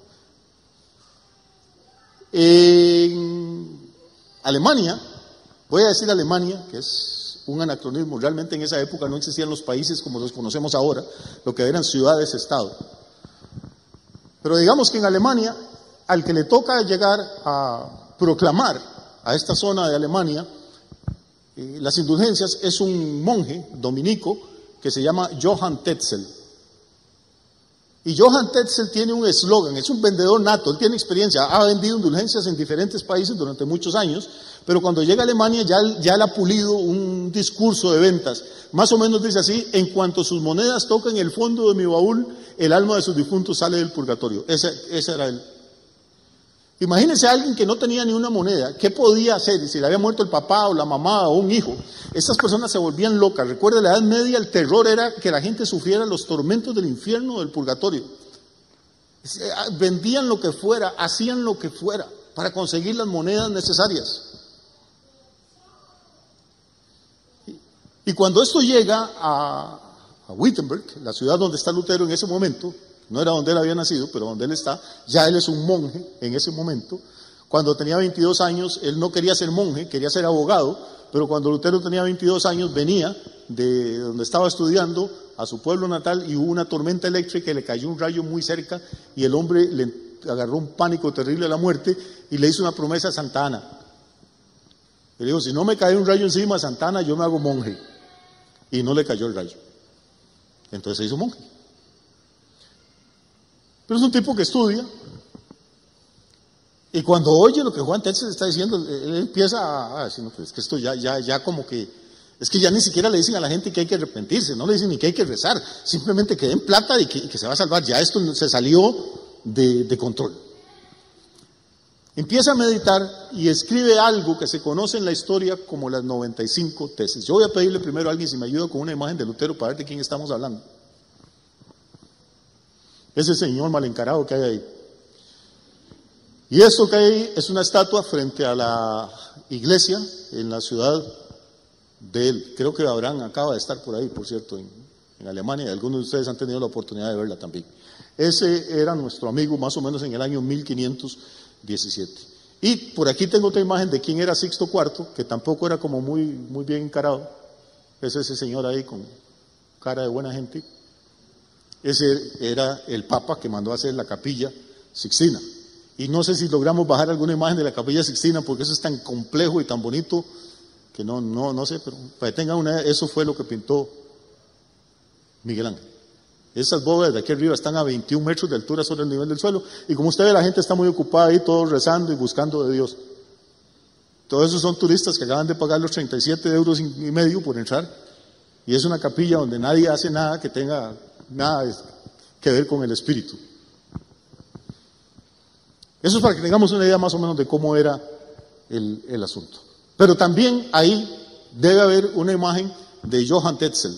En Alemania, voy a decir Alemania, que es un anacronismo, realmente en esa época no existían los países como los conocemos ahora, lo que eran ciudades-estado. Pero digamos que en Alemania, al que le toca llegar a proclamar a esta zona de Alemania eh, las indulgencias es un monje dominico que se llama Johann Tetzel. Y Johann Tetzel tiene un eslogan, es un vendedor nato, él tiene experiencia, ha vendido indulgencias en diferentes países durante muchos años, pero cuando llega a Alemania ya, ya él ha pulido un discurso de ventas. Más o menos dice así: en cuanto sus monedas tocan el fondo de mi baúl, el alma de sus difuntos sale del purgatorio. Ese, ese era él. Imagínense a alguien que no tenía ni una moneda, ¿qué podía hacer? Si le había muerto el papá o la mamá o un hijo, estas personas se volvían locas. Recuerda, la Edad Media, el terror era que la gente sufriera los tormentos del infierno o del purgatorio. Vendían lo que fuera, hacían lo que fuera para conseguir las monedas necesarias. Y cuando esto llega a, a Wittenberg, la ciudad donde está Lutero en ese momento, no era donde él había nacido, pero donde él está, ya él es un monje en ese momento. Cuando tenía veintidós años, él no quería ser monje, quería ser abogado, pero cuando Lutero tenía veintidós años, venía de donde estaba estudiando a su pueblo natal y hubo una tormenta eléctrica y le cayó un rayo muy cerca y el hombre le agarró un pánico terrible a la muerte y le hizo una promesa a Santa Ana. Le dijo, si no me cae un rayo encima, Santa Ana, yo me hago monje. Y no le cayó el rayo. Entonces se hizo monje. Pero es un tipo que estudia, y cuando oye lo que Juan Tetzel está diciendo, él empieza a decir, no, pues es que esto ya, ya, ya como que, es que ya ni siquiera le dicen a la gente que hay que arrepentirse, no le dicen ni que hay que rezar, simplemente que den plata y que, y que se va a salvar, ya esto se salió de, de control. Empieza a meditar y escribe algo que se conoce en la historia como las noventa y cinco tesis. Yo voy a pedirle primero a alguien si me ayuda con una imagen de Lutero para ver de quién estamos hablando. Ese señor mal encarado que hay ahí. Y eso que hay ahí es una estatua frente a la iglesia en la ciudad de él. Creo que Abraham acaba de estar por ahí, por cierto, en, en Alemania, y algunos de ustedes han tenido la oportunidad de verla también. Ese era nuestro amigo más o menos en el año mil quinientos diecisiete. Y por aquí tengo otra imagen de quién era Sixto cuarto, que tampoco era como muy, muy bien encarado. Es ese señor ahí con cara de buena gente. Ese era el Papa que mandó a hacer la Capilla Sixtina. Y no sé si logramos bajar alguna imagen de la Capilla Sixtina, porque eso es tan complejo y tan bonito que no, no, no sé, pero para que tengan una, eso fue lo que pintó Miguel Ángel. Esas bóvedas de aquí arriba están a veintiún metros de altura sobre el nivel del suelo, y como usted ve, la gente está muy ocupada ahí, todos rezando y buscando de Dios. Todos esos son turistas que acaban de pagar los treinta y siete euros y medio por entrar, y es una capilla donde nadie hace nada que tenga nada que ver con el espíritu. Eso es para que tengamos una idea más o menos de cómo era el, el asunto. Pero también ahí debe haber una imagen de Johann Tetzel.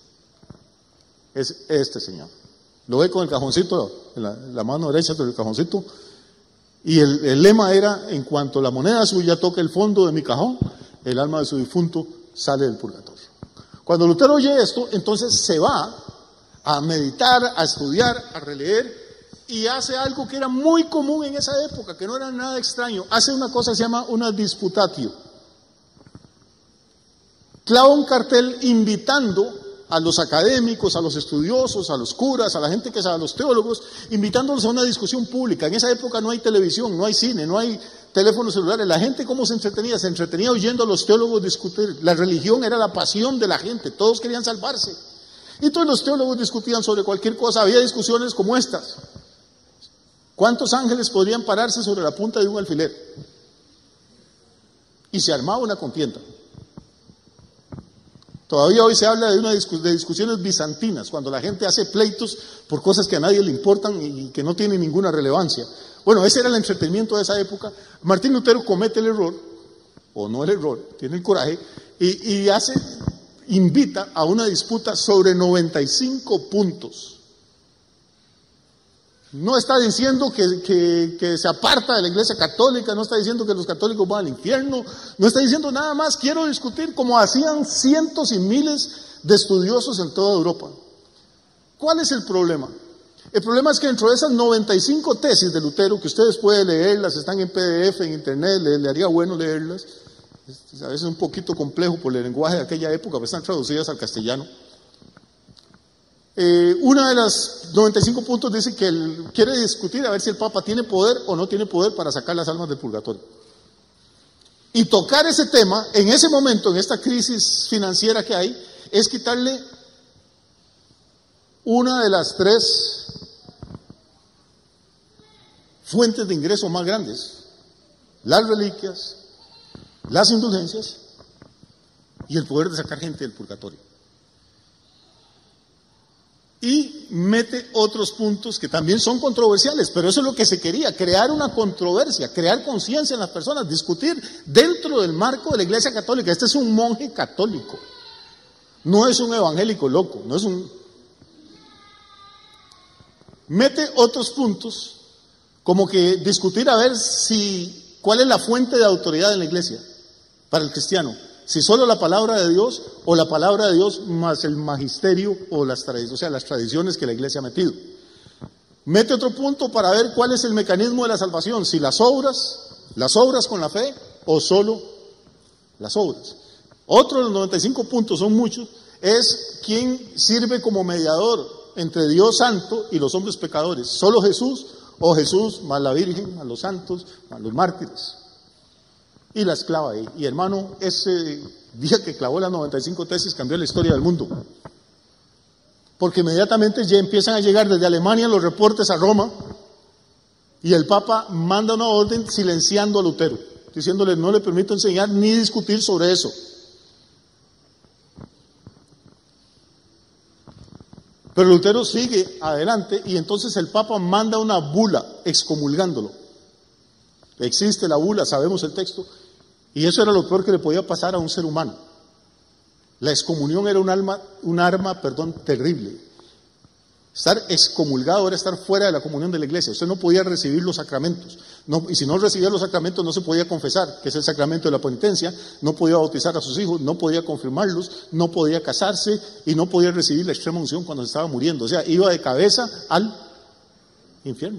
Es este señor. Lo ve con el cajoncito, en la, la mano derecha del cajoncito. Y el, el lema era, en cuanto la moneda suya toque el fondo de mi cajón, el alma de su difunto sale del purgatorio. Cuando Lutero oye esto, entonces se va a meditar, a estudiar, a releer, y hace algo que era muy común en esa época, que no era nada extraño. Hace una cosa que se llama una disputatio. Clava un cartel invitando a los académicos, a los estudiosos, a los curas, a la gente que sabe, a los teólogos, invitándolos a una discusión pública. En esa época no hay televisión, no hay cine, no hay teléfonos celulares. La gente, ¿cómo se entretenía? Se entretenía oyendo a los teólogos discutir. La religión era la pasión de la gente, todos querían salvarse. Y todos los teólogos discutían sobre cualquier cosa. Había discusiones como estas. ¿Cuántos ángeles podrían pararse sobre la punta de un alfiler? Y se armaba una contienda. Todavía hoy se habla de, una discu de discusiones bizantinas, cuando la gente hace pleitos por cosas que a nadie le importan y que no tienen ninguna relevancia. Bueno, ese era el entretenimiento de esa época. Martín Lutero comete el error, o no el error, tiene el coraje, y, y hace, invita a una disputa sobre noventa y cinco puntos. No está diciendo que, que, que se aparta de la Iglesia Católica, no está diciendo que los católicos van al infierno, no está diciendo nada más. Quiero discutir como hacían cientos y miles de estudiosos en toda Europa. ¿Cuál es el problema? El problema es que dentro de esas noventa y cinco tesis de Lutero, que ustedes pueden leerlas, están en P D F, en internet, le, le haría bueno leerlas, es a veces un poquito complejo por el lenguaje de aquella época, pero están traducidas al castellano. Eh, una de las noventa y cinco puntos dice que él quiere discutir a ver si el Papa tiene poder o no tiene poder para sacar las almas del purgatorio. Y tocar ese tema en ese momento, en esta crisis financiera que hay, es quitarle una de las tres fuentes de ingreso más grandes: las reliquias, las indulgencias y el poder de sacar gente del purgatorio. y mete otros puntos que también son controversiales, pero eso es lo que se quería, crear una controversia, crear conciencia en las personas, discutir dentro del marco de la Iglesia Católica. Este es un monje católico, no es un evangélico loco, no es un... Mete otros puntos, como que discutir a ver si, cuál es la fuente de autoridad en la Iglesia para el cristiano. Si solo la palabra de Dios o la palabra de Dios más el magisterio o las tradiciones, o sea, las tradiciones que la Iglesia ha metido. Mete otro punto para ver cuál es el mecanismo de la salvación, si las obras, las obras con la fe o solo las obras. Otro de los noventa y cinco puntos, son muchos, es quién sirve como mediador entre Dios santo y los hombres pecadores. ¿Solo Jesús o Jesús más la Virgen, más los santos, más los mártires? Y las clava ahí. Y hermano, ese día que clavó las noventa y cinco tesis cambió la historia del mundo. Porque inmediatamente ya empiezan a llegar desde Alemania los reportes a Roma y el Papa manda una orden silenciando a Lutero, diciéndole no le permito enseñar ni discutir sobre eso. Pero Lutero sigue adelante y entonces el Papa manda una bula excomulgándolo. Existe la bula, sabemos el texto. Y eso era lo peor que le podía pasar a un ser humano. La excomunión era un, alma, un arma perdón, terrible. Estar excomulgado era estar fuera de la comunión de la iglesia. Usted no podía recibir los sacramentos. No, y si no recibía los sacramentos no se podía confesar, que es el sacramento de la penitencia. No podía bautizar a sus hijos, no podía confirmarlos, no podía casarse y no podía recibir la extrema unción cuando se estaba muriendo. O sea, iba de cabeza al infierno.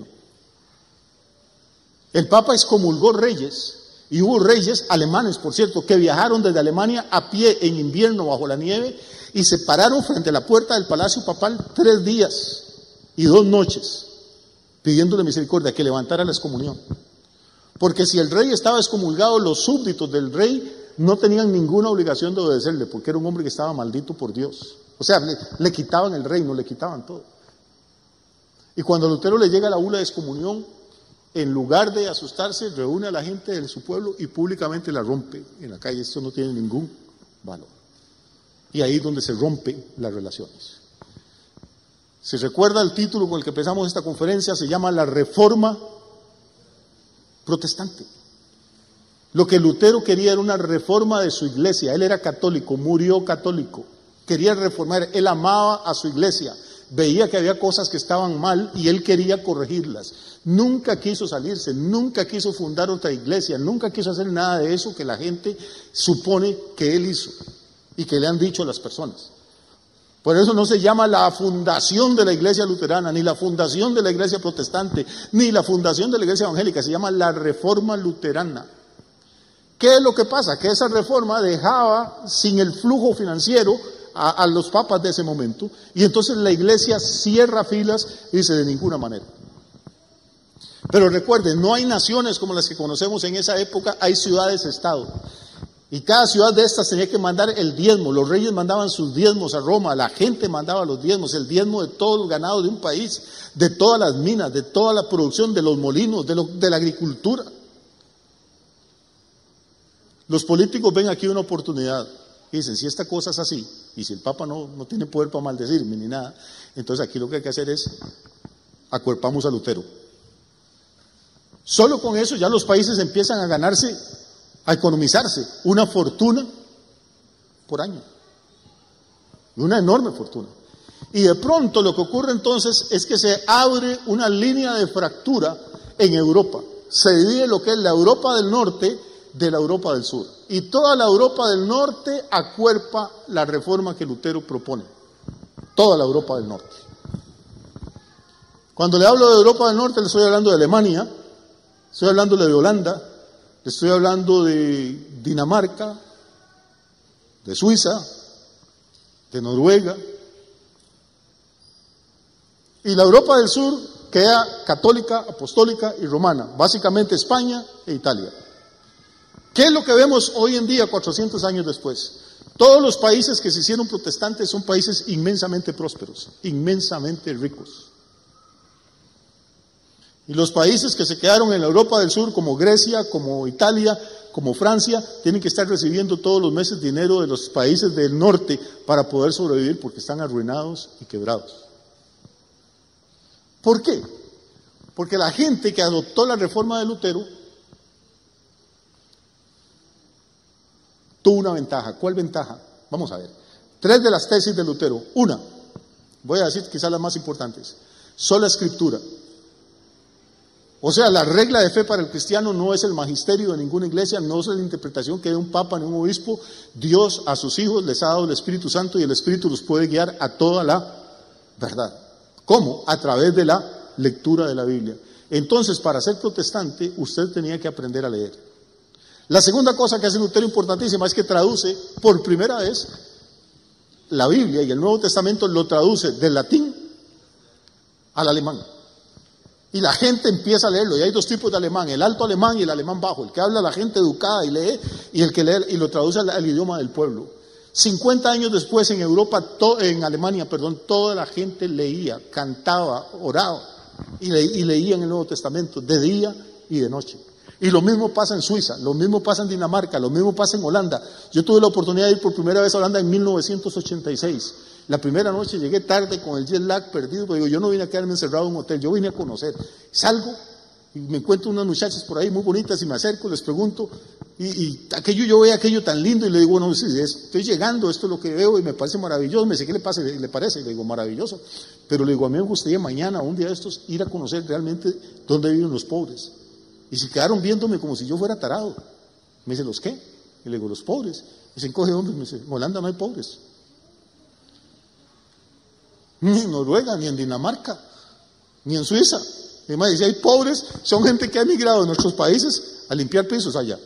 El Papa excomulgó reyes. Y hubo reyes alemanes, por cierto, que viajaron desde Alemania a pie en invierno bajo la nieve y se pararon frente a la puerta del Palacio Papal tres días y dos noches pidiéndole misericordia, que levantara la excomunión. Porque si el rey estaba excomulgado, los súbditos del rey no tenían ninguna obligación de obedecerle, porque era un hombre que estaba maldito por Dios. O sea, le, le quitaban el reino, le quitaban todo. Y cuando a Lutero le llega la bula de excomunión, en lugar de asustarse, reúne a la gente de su pueblo y públicamente la rompe en la calle. Esto no tiene ningún valor. Y ahí es donde se rompen las relaciones. Si recuerda el título con el que empezamos esta conferencia, se llama La Reforma Protestante. Lo que Lutero quería era una reforma de su iglesia. Él era católico, murió católico. Quería reformar, él amaba a su iglesia. Veía que había cosas que estaban mal y él quería corregirlas. Nunca quiso salirse, nunca quiso fundar otra iglesia, nunca quiso hacer nada de eso que la gente supone que él hizo y que le han dicho a las personas. Por eso no se llama la fundación de la iglesia luterana, ni la fundación de la iglesia protestante, ni la fundación de la iglesia evangélica, se llama la reforma luterana. ¿Qué es lo que pasa? Que esa reforma dejaba sin el flujo financiero a, a los papas de ese momento, y entonces la iglesia cierra filas y dice de ninguna manera. Pero recuerden, no hay naciones como las que conocemos en esa época, hay ciudades-estado. Y cada ciudad de estas tenía que mandar el diezmo. Los reyes mandaban sus diezmos a Roma, la gente mandaba los diezmos, el diezmo de todos los ganados de un país, de todas las minas, de toda la producción, de los molinos, de, lo, de la agricultura. Los políticos ven aquí una oportunidad y dicen, si esta cosa es así, y si el Papa no, no tiene poder para maldecirme ni nada, entonces aquí lo que hay que hacer es acuerpamos a Lutero. Solo con eso ya los países empiezan a ganarse, a economizarse una fortuna por año. Una enorme fortuna. Y de pronto lo que ocurre entonces es que se abre una línea de fractura en Europa. Se divide lo que es la Europa del Norte de la Europa del Sur. Y toda la Europa del Norte acuerpa la reforma que Lutero propone. Toda la Europa del Norte. Cuando le hablo de Europa del Norte, le estoy hablando de Alemania, estoy hablando de Holanda, le estoy hablando de Dinamarca, de Suiza, de Noruega. Y la Europa del Sur queda católica, apostólica y romana, básicamente España e Italia. ¿Qué es lo que vemos hoy en día, cuatrocientos años después? Todos los países que se hicieron protestantes son países inmensamente prósperos, inmensamente ricos. Y los países que se quedaron en la Europa del Sur, como Grecia, como Italia, como Francia, tienen que estar recibiendo todos los meses dinero de los países del norte para poder sobrevivir porque están arruinados y quebrados. ¿Por qué? Porque la gente que adoptó la reforma de Lutero tuvo una ventaja. ¿Cuál ventaja? Vamos a ver. Tres de las tesis de Lutero. Una, voy a decir quizás las más importantes. Sola escritura. O sea, la regla de fe para el cristiano no es el magisterio de ninguna iglesia, no es la interpretación que dé un papa ni un obispo. Dios a sus hijos les ha dado el Espíritu Santo y el Espíritu los puede guiar a toda la verdad. ¿Cómo? A través de la lectura de la Biblia. Entonces, para ser protestante, usted tenía que aprender a leer. La segunda cosa que hace Lutero importantísima es que traduce por primera vez la Biblia y el Nuevo Testamento, lo traduce del latín al alemán. Y la gente empieza a leerlo, y hay dos tipos de alemán, el alto alemán y el alemán bajo, el que habla la gente educada y lee, y el que lee y lo traduce al, al idioma del pueblo. cincuenta años después en Europa, to, en Alemania, perdón, toda la gente leía, cantaba, oraba, y, le, y leían el Nuevo Testamento de día y de noche. Y lo mismo pasa en Suiza, lo mismo pasa en Dinamarca, lo mismo pasa en Holanda. Yo tuve la oportunidad de ir por primera vez a Holanda en mil novecientos ochenta y seis. La primera noche llegué tarde con el jet lag perdido, pero digo, yo no vine a quedarme encerrado en un hotel, yo vine a conocer. Salgo y me encuentro unas muchachas por ahí muy bonitas y me acerco, les pregunto, y, y aquello, yo veo aquello tan lindo y le digo, bueno, sí, estoy llegando, esto es lo que veo y me parece maravilloso. Me dice, ¿qué le pasa? ¿Le parece? Y le digo, maravilloso. Pero le digo, a mí me gustaría mañana, un día de estos, ir a conocer realmente dónde viven los pobres. Y se quedaron viéndome como si yo fuera tarado. Me dice, ¿los qué? Y le digo, los pobres. Y se encoge hombres, me dice, en Holanda no hay pobres. Ni en Noruega, ni en Dinamarca, ni en Suiza. Y además dice, hay pobres, son gente que ha emigrado de nuestros países a limpiar pisos allá.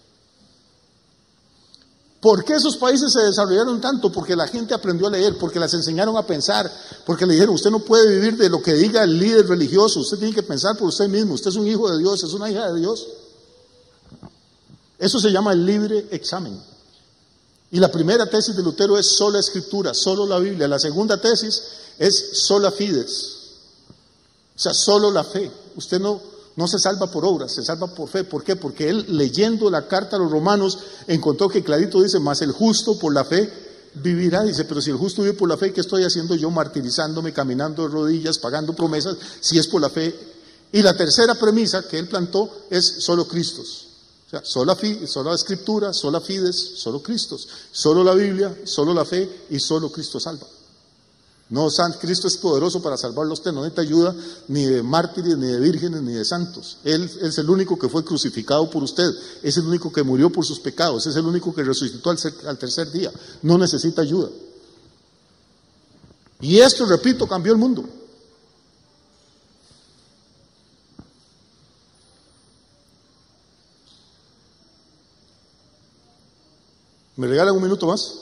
¿Por qué esos países se desarrollaron tanto? Porque la gente aprendió a leer, porque las enseñaron a pensar, porque le dijeron, usted no puede vivir de lo que diga el líder religioso, usted tiene que pensar por usted mismo, usted es un hijo de Dios, es una hija de Dios. Eso se llama el libre examen. Y la primera tesis de Lutero es sola escritura, solo la Biblia. La segunda tesis es sola fides, o sea, solo la fe. Usted no, no se salva por obras, se salva por fe. ¿Por qué? Porque él, leyendo la carta a los romanos, encontró que clarito dice, más el justo por la fe vivirá. Dice, pero si el justo vive por la fe, ¿qué estoy haciendo yo martirizándome, caminando de rodillas, pagando promesas, si es por la fe? Y la tercera premisa que él plantó es solo Cristos. O sea, sola, fi, sola escritura, sola fides, solo Cristos. Solo la Biblia, solo la fe y solo Cristo salva. No, San Cristo es poderoso para salvarlo a usted, no necesita ayuda ni de mártires, ni de vírgenes, ni de santos. Él es el único que fue crucificado por usted, es el único que murió por sus pecados, es el único que resucitó al, ser, al tercer día, no necesita ayuda. Y esto, repito, cambió el mundo. ¿Me regalan un minuto más?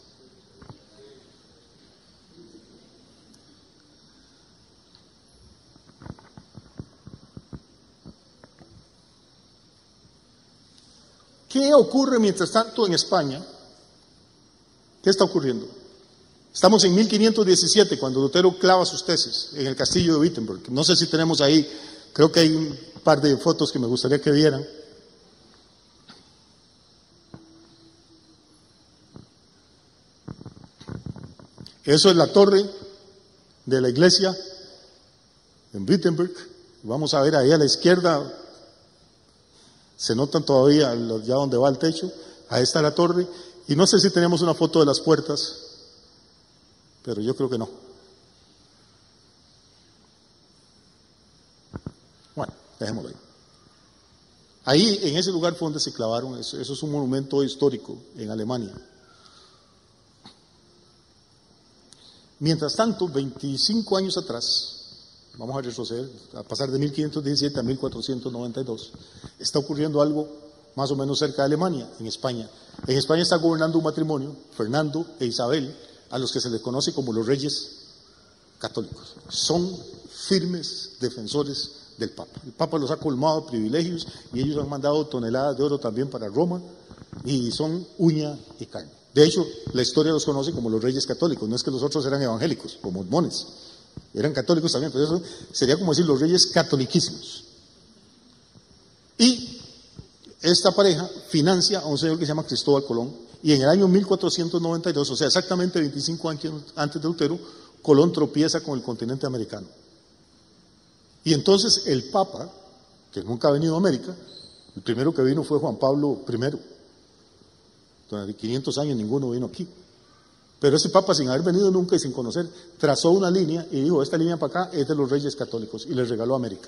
¿Qué ocurre mientras tanto en España? ¿Qué está ocurriendo? Estamos en mil quinientos diecisiete, cuando Lutero clava sus tesis en el castillo de Wittenberg. No sé si tenemos ahí, creo que hay un par de fotos que me gustaría que vieran. Eso es la torre de la iglesia en Wittenberg. Vamos a ver ahí a la izquierda. Se notan todavía ya donde va el techo. Ahí está la torre. Y no sé si tenemos una foto de las puertas, pero yo creo que no. Bueno, dejémoslo ahí. Ahí, en ese lugar fue donde se clavaron. Eso, eso es un monumento histórico en Alemania. Mientras tanto, veinticinco años atrás, vamos a retroceder, a pasar de mil quinientos diecisiete a mil cuatrocientos noventa y dos, está ocurriendo algo más o menos cerca de Alemania, en España. En España está gobernando un matrimonio, Fernando e Isabel, a los que se les conoce como los reyes católicos. Son firmes defensores del Papa. El Papa los ha colmado de privilegios y ellos han mandado toneladas de oro también para Roma y son uña y carne. De hecho, la historia los conoce como los reyes católicos, no es que los otros eran evangélicos, como mormones. Eran católicos también, pero eso sería como decir los reyes catoliquísimos. Y esta pareja financia a un señor que se llama Cristóbal Colón, y en el año mil cuatrocientos noventa y dos, o sea, exactamente veinticinco años antes de Lutero, Colón tropieza con el continente americano. Y entonces el Papa, que nunca ha venido a América, el primero que vino fue Juan Pablo primero. Durante quinientos años ninguno vino aquí. Pero ese Papa, sin haber venido nunca y sin conocer, trazó una línea y dijo, esta línea para acá es de los reyes católicos, y les regaló a América.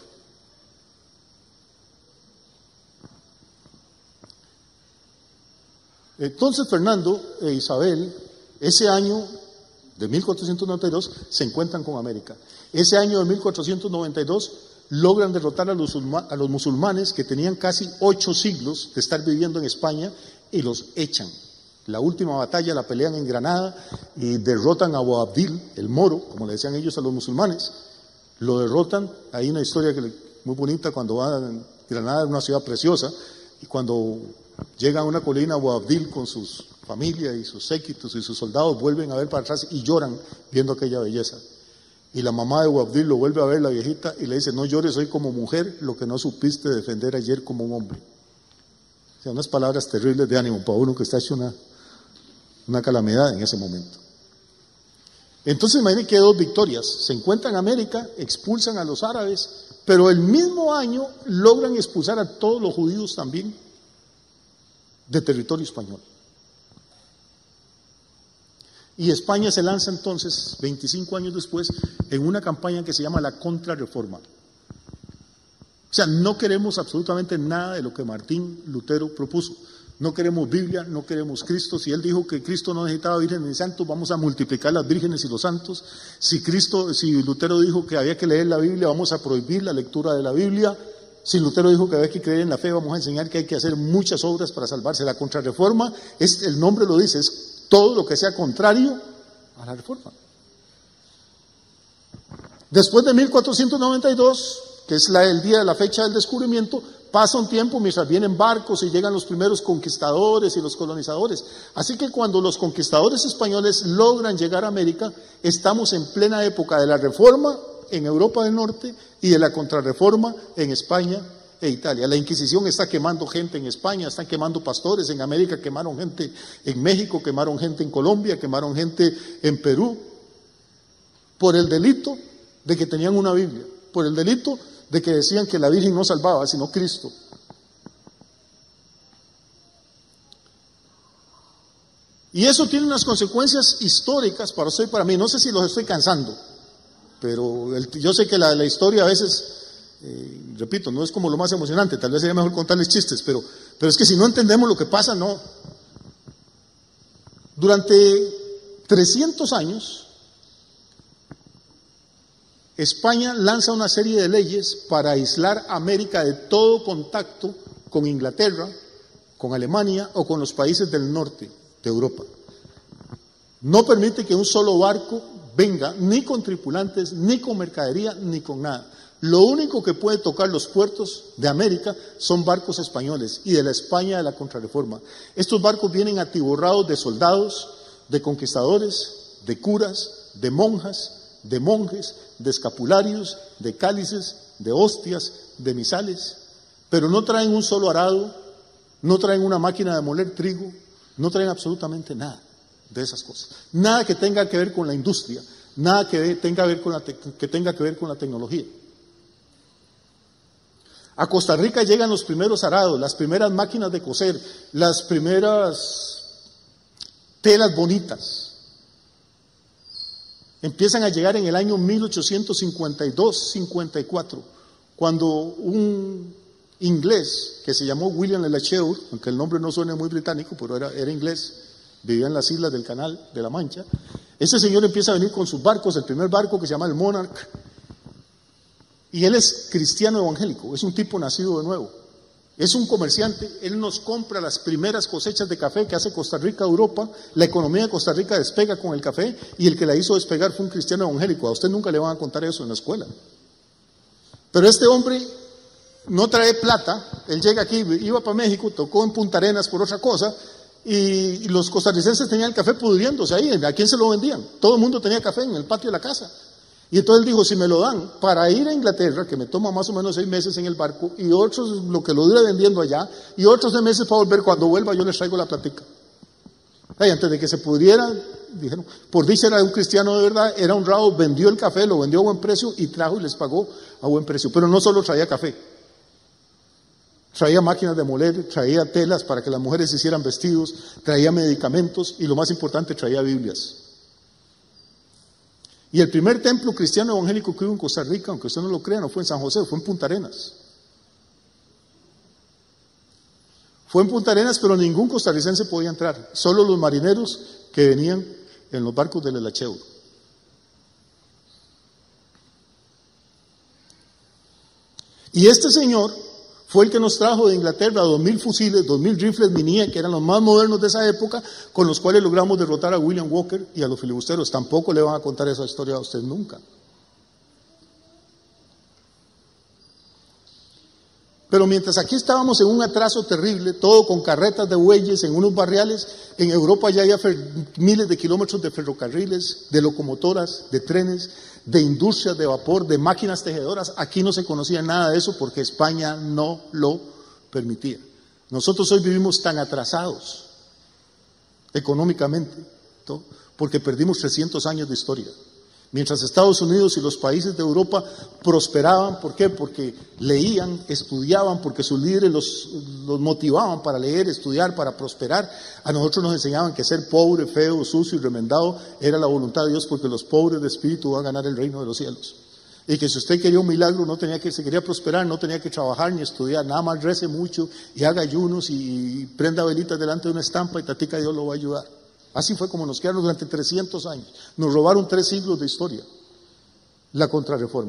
Entonces Fernando e Isabel, ese año de mil cuatrocientos noventa y dos, se encuentran con América. Ese año de mil cuatrocientos noventa y dos logran derrotar a los, a los musulmanes que tenían casi ocho siglos de estar viviendo en España y los echan. La última batalla la pelean en Granada y derrotan a Boabdil, el moro, como le decían ellos a los musulmanes. Lo derrotan. Hay una historia que, muy bonita, cuando va a Granada, es una ciudad preciosa, y cuando llega a una colina Boabdil con sus familia y sus séquitos y sus soldados, vuelven a ver para atrás y lloran viendo aquella belleza. Y la mamá de Boabdil lo vuelve a ver, la viejita, y le dice, no llores hoy como mujer lo que no supiste defender ayer como un hombre. O sea, unas palabras terribles de ánimo para uno que está hecho una, una calamidad en ese momento. Entonces imaginen que hay dos victorias. Se encuentran en América, expulsan a los árabes, pero el mismo año logran expulsar a todos los judíos también de territorio español. Y España se lanza entonces, veinticinco años después, en una campaña que se llama la Contrarreforma. O sea, no queremos absolutamente nada de lo que Martín Lutero propuso. No queremos Biblia, no queremos Cristo. Si él dijo que Cristo no necesitaba vírgenes ni santos, vamos a multiplicar las vírgenes y los santos. Si Cristo, si Lutero dijo que había que leer la Biblia, vamos a prohibir la lectura de la Biblia. Si Lutero dijo que había que creer en la fe, vamos a enseñar que hay que hacer muchas obras para salvarse. La Contrarreforma, es, el nombre lo dice, es todo lo que sea contrario a la reforma. Después de mil cuatrocientos noventa y dos, que es la, el día de la fecha del descubrimiento, pasa un tiempo mientras vienen barcos y llegan los primeros conquistadores y los colonizadores. Así que cuando los conquistadores españoles logran llegar a América, estamos en plena época de la reforma en Europa del Norte y de la contrarreforma en España e Italia. La Inquisición está quemando gente en España, están quemando pastores en América, quemaron gente en México, quemaron gente en Colombia, quemaron gente en Perú, por el delito de que tenían una Biblia, por el delito de que decían que la Virgen no salvaba, sino Cristo. Y eso tiene unas consecuencias históricas para usted y para mí. No sé si los estoy cansando, pero el, yo sé que la, la historia a veces... Eh, repito, no es como lo más emocionante, tal vez sería mejor contarles chistes, pero, pero es que si no entendemos lo que pasa, no. Durante trescientos años, España lanza una serie de leyes para aislar a América de todo contacto con Inglaterra, con Alemania o con los países del norte de Europa. No permite que un solo barco venga, ni con tripulantes, ni con mercadería, ni con nada. Lo único que puede tocar los puertos de América son barcos españoles y de la España de la Contrarreforma. Estos barcos vienen atiborrados de soldados, de conquistadores, de curas, de monjas, de monjes, de escapularios, de cálices, de hostias, de misales, pero no traen un solo arado, no traen una máquina de moler trigo, no traen absolutamente nada de esas cosas. Nada que tenga que ver con la industria, nada que tenga que ver con la, que tenga que ver con la tecnología. A Costa Rica llegan los primeros arados, las primeras máquinas de coser, las primeras telas bonitas. Empiezan a llegar en el año mil ochocientos cincuenta y dos cincuenta y cuatro, cuando un inglés que se llamó William Le Lacheur, aunque el nombre no suene muy británico, pero era, era inglés, vivía en las islas del Canal de la Mancha, ese señor empieza a venir con sus barcos, el primer barco que se llama el Monarch, y él es cristiano evangélico, es un tipo nacido de nuevo, es un comerciante, él nos compra las primeras cosechas de café que hace Costa Rica a Europa, la economía de Costa Rica despega con el café y el que la hizo despegar fue un cristiano evangélico. A usted nunca le van a contar eso en la escuela. Pero este hombre no trae plata, él llega aquí, iba para México, tocó en Punta Arenas por otra cosa y los costarricenses tenían el café pudriéndose ahí, ¿a quién se lo vendían? Todo el mundo tenía café en el patio de la casa. Y entonces él dijo, si me lo dan para ir a Inglaterra, que me toma más o menos seis meses en el barco, y otros lo que lo dure vendiendo allá, y otros seis meses para volver, cuando vuelva yo les traigo la platica. Ay, antes de que se pudriera, dijeron, por dicha era un cristiano de verdad, era honrado, vendió el café, lo vendió a buen precio y trajo y les pagó a buen precio. Pero no solo traía café, traía máquinas de moler, traía telas para que las mujeres hicieran vestidos, traía medicamentos y lo más importante, traía Biblias. Y el primer templo cristiano evangélico que hubo en Costa Rica, aunque usted no lo crea, no fue en San José, fue en Punta Arenas. Fue en Punta Arenas, pero ningún costarricense podía entrar, solo los marineros que venían en los barcos del Elacheo. Y este señor fue el que nos trajo de Inglaterra dos mil fusiles, dos mil rifles Minié, que eran los más modernos de esa época, con los cuales logramos derrotar a William Walker y a los filibusteros. Tampoco le van a contar esa historia a usted nunca. Pero mientras aquí estábamos en un atraso terrible, todo con carretas de bueyes en unos barriales, en Europa ya había miles de kilómetros de ferrocarriles, de locomotoras, de trenes, de industrias de vapor, de máquinas tejedoras. Aquí no se conocía nada de eso porque España no lo permitía. Nosotros hoy vivimos tan atrasados económicamente, ¿no? Porque perdimos trescientos años de historia. Mientras Estados Unidos y los países de Europa prosperaban, ¿por qué? Porque leían, estudiaban, porque sus líderes los, los motivaban para leer, estudiar, para prosperar. A nosotros nos enseñaban que ser pobre, feo, sucio y remendado era la voluntad de Dios, porque los pobres de espíritu van a ganar el reino de los cielos. Y que si usted quería un milagro, no tenía que, si quería prosperar, no tenía que trabajar ni estudiar, nada más rece mucho y haga ayunos y, y prenda velitas delante de una estampa y tatica Dios lo va a ayudar. Así fue como nos quedaron durante trescientos años. Nos robaron tres siglos de historia. La contrarreforma.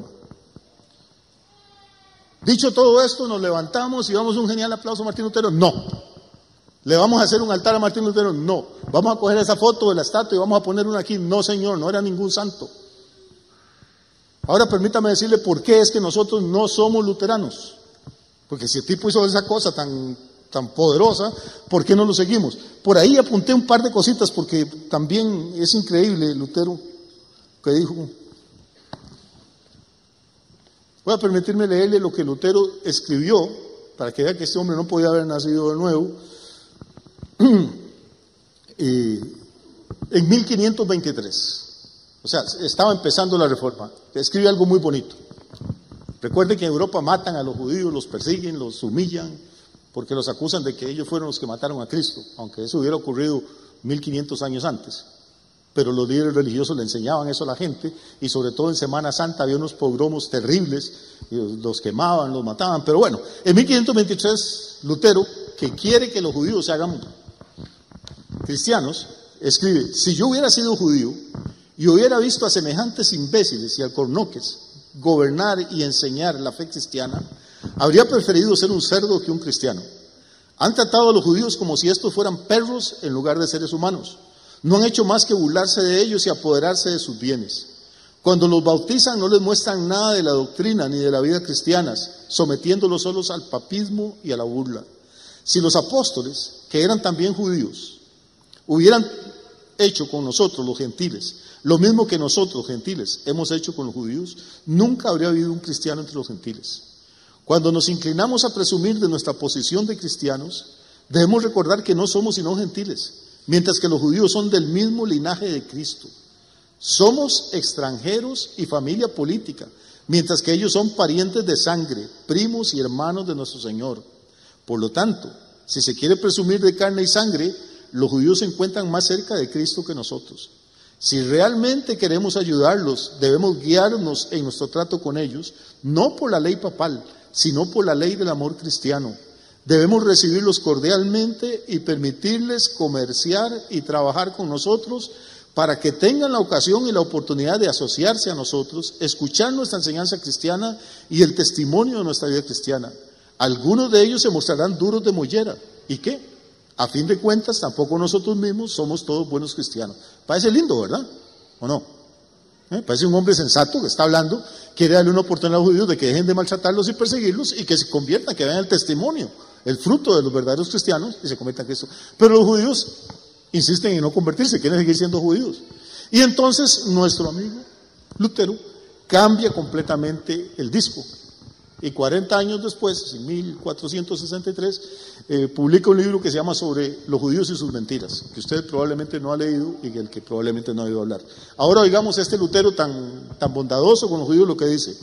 Dicho todo esto, nos levantamos y damos un genial aplauso a Martín Lutero. No. ¿Le vamos a hacer un altar a Martín Lutero? No. ¿Vamos a coger esa foto de la estatua y vamos a poner una aquí? No, señor, no era ningún santo. Ahora permítame decirle por qué es que nosotros no somos luteranos. Porque si el tipo hizo esa cosa tan... tan poderosa, ¿por qué no lo seguimos? Por ahí apunté un par de cositas porque también es increíble Lutero que dijo. Voy a permitirme leerle lo que Lutero escribió para que vea que este hombre no podía haber nacido de nuevo. eh, en mil quinientos veintitrés, o sea, estaba empezando la reforma. Escribe algo muy bonito. Recuerde que en Europa matan a los judíos, los persiguen, los humillan, porque los acusan de que ellos fueron los que mataron a Cristo, aunque eso hubiera ocurrido mil quinientos años antes. Pero los líderes religiosos le enseñaban eso a la gente, y sobre todo en Semana Santa había unos pogromos terribles, los quemaban, los mataban. Pero bueno, en mil quinientos veintitrés, Lutero, que quiere que los judíos se hagan cristianos, escribe: si yo hubiera sido judío y hubiera visto a semejantes imbéciles y alcornoques gobernar y enseñar la fe cristiana, habría preferido ser un cerdo que un cristiano. Han tratado a los judíos como si estos fueran perros en lugar de seres humanos. No han hecho más que burlarse de ellos y apoderarse de sus bienes. Cuando los bautizan no les muestran nada de la doctrina ni de la vida cristianas, sometiéndolos solos al papismo y a la burla. Si los apóstoles, que eran también judíos, hubieran hecho con nosotros los gentiles lo mismo que nosotros gentiles hemos hecho con los judíos, nunca habría habido un cristiano entre los gentiles. Cuando nos inclinamos a presumir de nuestra posición de cristianos, debemos recordar que no somos sino gentiles, mientras que los judíos son del mismo linaje de Cristo. Somos extranjeros y familia política, mientras que ellos son parientes de sangre, primos y hermanos de nuestro Señor. Por lo tanto, si se quiere presumir de carne y sangre, los judíos se encuentran más cerca de Cristo que nosotros. Si realmente queremos ayudarlos, debemos guiarnos en nuestro trato con ellos, no por la ley papal, sino por la ley del amor cristiano. Debemos recibirlos cordialmente y permitirles comerciar y trabajar con nosotros para que tengan la ocasión y la oportunidad de asociarse a nosotros, escuchar nuestra enseñanza cristiana y el testimonio de nuestra vida cristiana. Algunos de ellos se mostrarán duros de mollera. ¿Y qué? A fin de cuentas, tampoco nosotros mismos somos todos buenos cristianos. Parece lindo, ¿verdad? ¿O no? ¿Eh? Parece un hombre sensato que está hablando, quiere darle una oportunidad a los judíos de que dejen de maltratarlos y perseguirlos y que se conviertan, que vean el testimonio, el fruto de los verdaderos cristianos y se conviertan en Cristo. Pero los judíos insisten en no convertirse, quieren seguir siendo judíos. Y entonces nuestro amigo Lutero cambia completamente el disco. Y cuarenta años después, en mil cuatrocientos sesenta y tres, eh, publica un libro que se llama Sobre los judíos y sus mentiras, que usted probablemente no ha leído y del que probablemente no ha oído hablar. Ahora oigamos a este Lutero tan, tan bondadoso con los judíos lo que dice.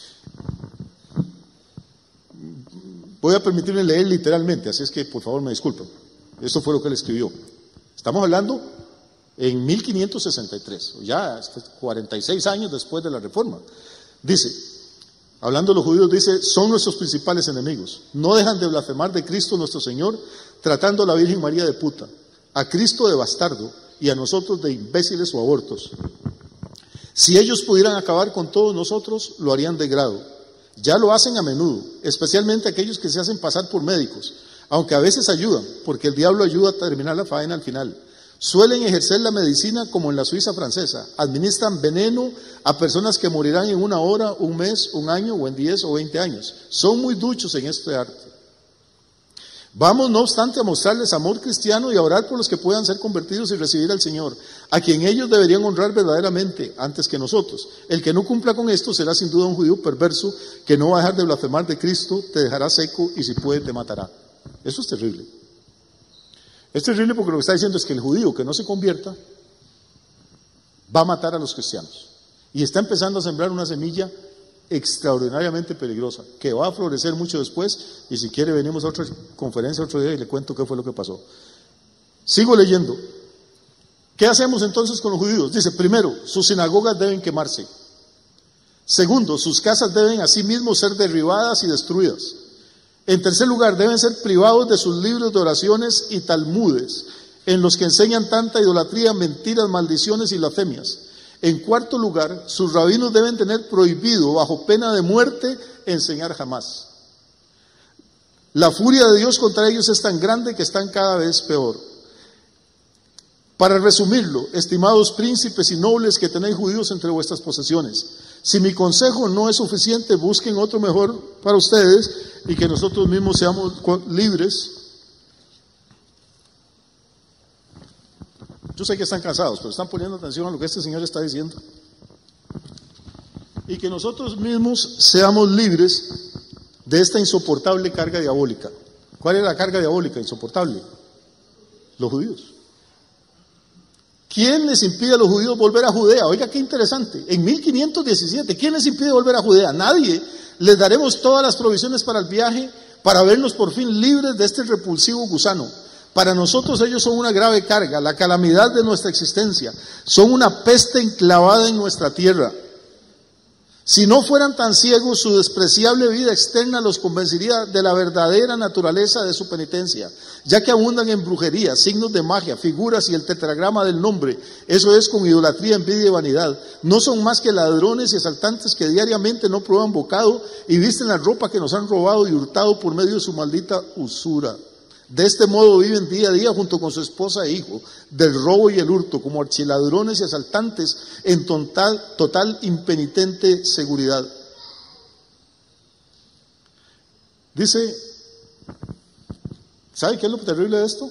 Voy a permitirme leer literalmente, así es que por favor me disculpen. Eso fue lo que él escribió. Estamos hablando en mil quinientos sesenta y tres, ya cuarenta y seis años después de la Reforma. Dice, hablando de los judíos, dice, son nuestros principales enemigos. No dejan de blasfemar de Cristo nuestro Señor, tratando a la Virgen María de puta, a Cristo de bastardo y a nosotros de imbéciles o abortos. Si ellos pudieran acabar con todos nosotros, lo harían de grado. Ya lo hacen a menudo, especialmente aquellos que se hacen pasar por médicos, aunque a veces ayudan, porque el diablo ayuda a terminar la faena al final. Suelen ejercer la medicina como en la Suiza francesa. Administran veneno a personas que morirán en una hora, un mes, un año o en diez o veinte años. Son muy duchos en este arte. Vamos, no obstante, a mostrarles amor cristiano y a orar por los que puedan ser convertidos y recibir al Señor, a quien ellos deberían honrar verdaderamente antes que nosotros. El que no cumpla con esto será sin duda un judío perverso que no va a dejar de blasfemar de Cristo, te dejará seco y si puede te matará. Eso es terrible. Es terrible porque lo que está diciendo es que el judío que no se convierta va a matar a los cristianos. Y está empezando a sembrar una semilla extraordinariamente peligrosa, que va a florecer mucho después, y si quiere venimos a otra conferencia otro día y le cuento qué fue lo que pasó. Sigo leyendo. ¿Qué hacemos entonces con los judíos? Dice, primero, sus sinagogas deben quemarse. Segundo, sus casas deben asimismo ser derribadas y destruidas. En tercer lugar, deben ser privados de sus libros de oraciones y talmudes, en los que enseñan tanta idolatría, mentiras, maldiciones y blasfemias. En cuarto lugar, sus rabinos deben tener prohibido, bajo pena de muerte, enseñar jamás. La furia de Dios contra ellos es tan grande que están cada vez peor. Para resumirlo, estimados príncipes y nobles que tenéis judíos entre vuestras posesiones, si mi consejo no es suficiente, busquen otro mejor para ustedes y que nosotros mismos seamos libres. Yo sé que están cansados, pero están poniendo atención a lo que este señor está diciendo. Y que nosotros mismos seamos libres de esta insoportable carga diabólica. ¿Cuál es la carga diabólica insoportable? Los judíos. ¿Quién les impide a los judíos volver a Judea? Oiga, qué interesante. En mil quinientos diecisiete, ¿quién les impide volver a Judea? Nadie. Les daremos todas las provisiones para el viaje, para vernos por fin libres de este repulsivo gusano. Para nosotros ellos son una grave carga, la calamidad de nuestra existencia. Son una peste enclavada en nuestra tierra. Si no fueran tan ciegos, su despreciable vida externa los convencería de la verdadera naturaleza de su penitencia, ya que abundan en brujería, signos de magia, figuras y el tetragrama del nombre, eso es con idolatría, envidia y vanidad. No son más que ladrones y asaltantes que diariamente no prueban bocado y visten la ropa que nos han robado y hurtado por medio de su maldita usura. De este modo viven día a día junto con su esposa e hijo, del robo y el hurto, como archiladrones y asaltantes en total, total impenitente seguridad. Dice, ¿sabe qué es lo terrible de esto?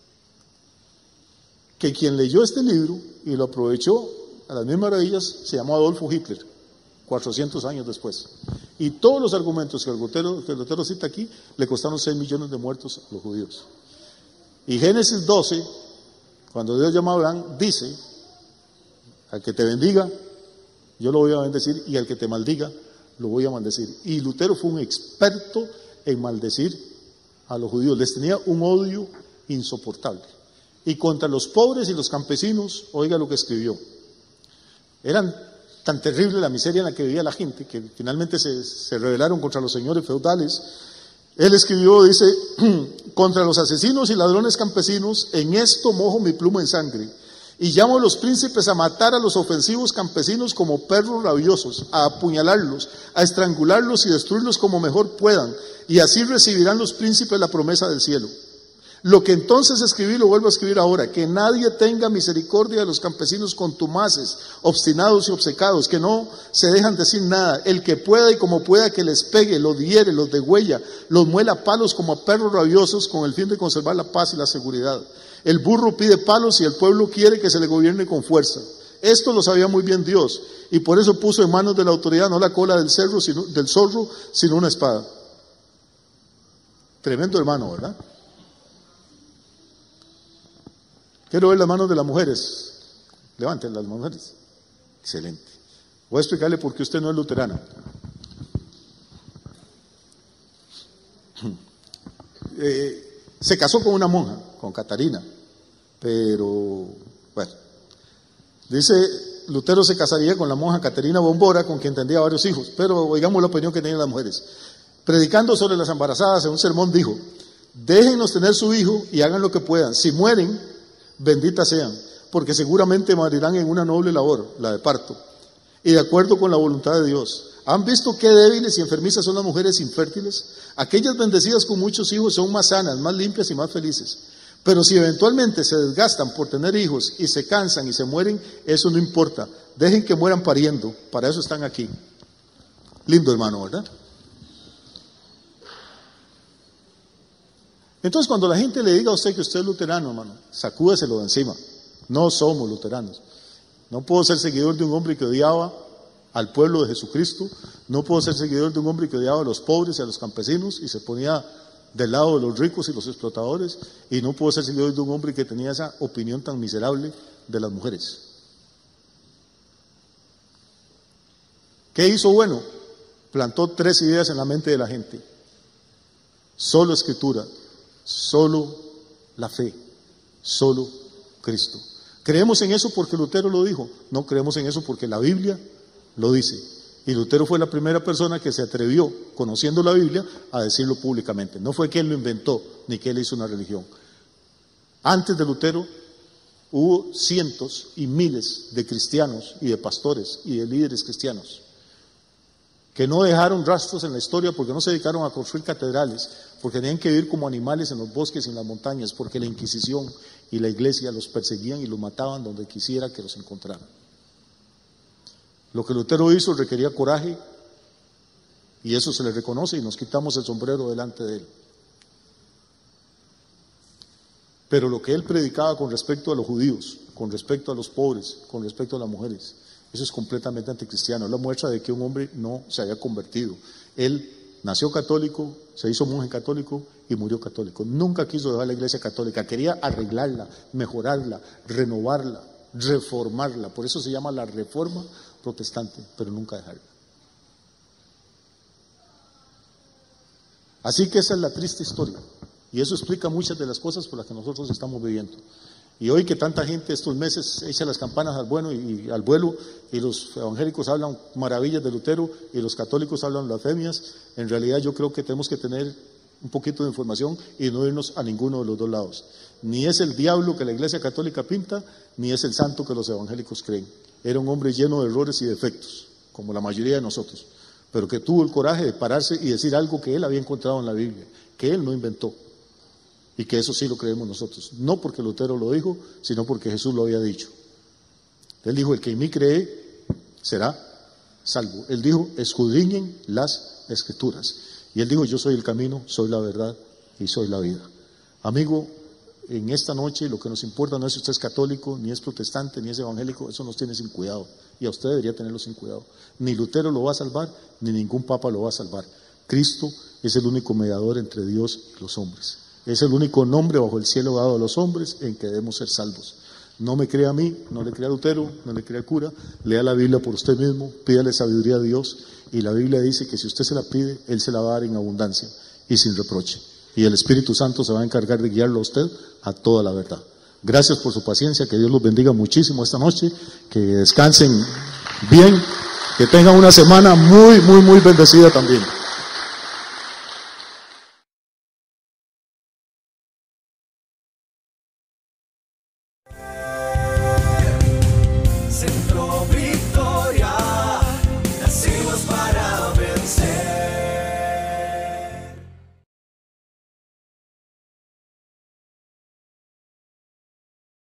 Que quien leyó este libro y lo aprovechó a las mismas maravillas se llamó Adolfo Hitler, cuatrocientos años después. Y todos los argumentos que el Lutero, que el Lutero cita aquí le costaron seis millones de muertos a los judíos. Y Génesis doce, cuando Dios llama a Abraham, dice, al que te bendiga, yo lo voy a bendecir, y al que te maldiga, lo voy a maldecir. Y Lutero fue un experto en maldecir a los judíos, les tenía un odio insoportable. Y contra los pobres y los campesinos, oiga lo que escribió. Eran tan terrible la miseria en la que vivía la gente, que finalmente se, se rebelaron contra los señores feudales. Él escribió, dice, contra los asesinos y ladrones campesinos, en esto mojo mi pluma en sangre, y llamo a los príncipes a matar a los ofensivos campesinos como perros rabiosos, a apuñalarlos, a estrangularlos y destruirlos como mejor puedan, y así recibirán los príncipes la promesa del cielo. Lo que entonces escribí lo vuelvo a escribir ahora, que nadie tenga misericordia de los campesinos contumaces, obstinados y obcecados, que no se dejan decir nada. El que pueda y como pueda que les pegue, los hiere, los degüella, los muela a palos como a perros rabiosos con el fin de conservar la paz y la seguridad. El burro pide palos y el pueblo quiere que se le gobierne con fuerza. Esto lo sabía muy bien Dios, y por eso puso en manos de la autoridad no la cola del, cerro, sino, del zorro, sino una espada. Tremendo hermano, ¿verdad? Quiero ver las manos de las mujeres. Levanten las mujeres. Excelente. Voy a explicarle por qué usted no es luterano. Eh, se casó con una monja, con Catarina, pero bueno, dice Lutero se casaría con la monja Catarina Bombora, con quien tendría varios hijos, pero oigamos la opinión que tenían las mujeres. Predicando sobre las embarazadas en un sermón dijo: déjennos tener su hijo y hagan lo que puedan, si mueren, benditas sean, porque seguramente morirán en una noble labor, la de parto, y de acuerdo con la voluntad de Dios. ¿Han visto qué débiles y enfermizas son las mujeres infértiles? Aquellas bendecidas con muchos hijos son más sanas, más limpias y más felices. Pero si eventualmente se desgastan por tener hijos y se cansan y se mueren, eso no importa. Dejen que mueran pariendo, para eso están aquí. Lindo, hermano, ¿verdad? Entonces, cuando la gente le diga a usted que usted es luterano, hermano, sacúdeselo de encima. No somos luteranos. No puedo ser seguidor de un hombre que odiaba al pueblo de Jesucristo. No puedo ser seguidor de un hombre que odiaba a los pobres y a los campesinos y se ponía del lado de los ricos y los explotadores. Y no puedo ser seguidor de un hombre que tenía esa opinión tan miserable de las mujeres. ¿Qué hizo bueno? Plantó tres ideas en la mente de la gente. Solo Escritura, solo la fe, solo Cristo. Creemos en eso porque Lutero lo dijo, no creemos en eso porque la Biblia lo dice. Y Lutero fue la primera persona que se atrevió, conociendo la Biblia, a decirlo públicamente. No fue que él lo inventó, ni que él hizo una religión. Antes de Lutero hubo cientos y miles de cristianos y de pastores y de líderes cristianos que no dejaron rastros en la historia porque no se dedicaron a construir catedrales, porque tenían que vivir como animales en los bosques y en las montañas, porque la Inquisición y la Iglesia los perseguían y los mataban donde quisiera que los encontraran. Lo que Lutero hizo requería coraje, y eso se le reconoce, y nos quitamos el sombrero delante de él. Pero lo que él predicaba con respecto a los judíos, con respecto a los pobres, con respecto a las mujeres, eso es completamente anticristiano. Es la muestra de que un hombre no se haya convertido. Él nació católico, se hizo monje católico y murió católico. Nunca quiso dejar la iglesia católica, quería arreglarla, mejorarla, renovarla, reformarla. Por eso se llama la reforma protestante, pero nunca dejarla. Así que esa es la triste historia, y eso explica muchas de las cosas por las que nosotros estamos viviendo. Y hoy que tanta gente estos meses echa las campanas al bueno y, y al vuelo, y los evangélicos hablan maravillas de Lutero y los católicos hablan blasfemias, en realidad yo creo que tenemos que tener un poquito de información y no irnos a ninguno de los dos lados. Ni es el diablo que la iglesia católica pinta, ni es el santo que los evangélicos creen. Era un hombre lleno de errores y defectos, como la mayoría de nosotros, pero que tuvo el coraje de pararse y decir algo que él había encontrado en la Biblia, que él no inventó. Y que eso sí lo creemos nosotros, no porque Lutero lo dijo, sino porque Jesús lo había dicho. Él dijo: el que en mí cree será salvo. Él dijo: escudriñen las Escrituras. Y él dijo: yo soy el camino, soy la verdad y soy la vida. Amigo, en esta noche lo que nos importa no es si usted es católico, ni es protestante, ni es evangélico. Eso nos tiene sin cuidado, y a usted debería tenerlo sin cuidado. Ni Lutero lo va a salvar, ni ningún papa lo va a salvar. Cristo es el único mediador entre Dios y los hombres. Es el único nombre bajo el cielo dado a los hombres en que debemos ser salvos. No me crea a mí, no le crea a Lutero, no le crea al cura. Lea la Biblia por usted mismo, pídale sabiduría a Dios, y la Biblia dice que si usted se la pide, Él se la va a dar en abundancia y sin reproche. Y el Espíritu Santo se va a encargar de guiarlo a usted a toda la verdad. Gracias por su paciencia, que Dios los bendiga muchísimo esta noche, que descansen bien, que tengan una semana muy, muy, muy bendecida también.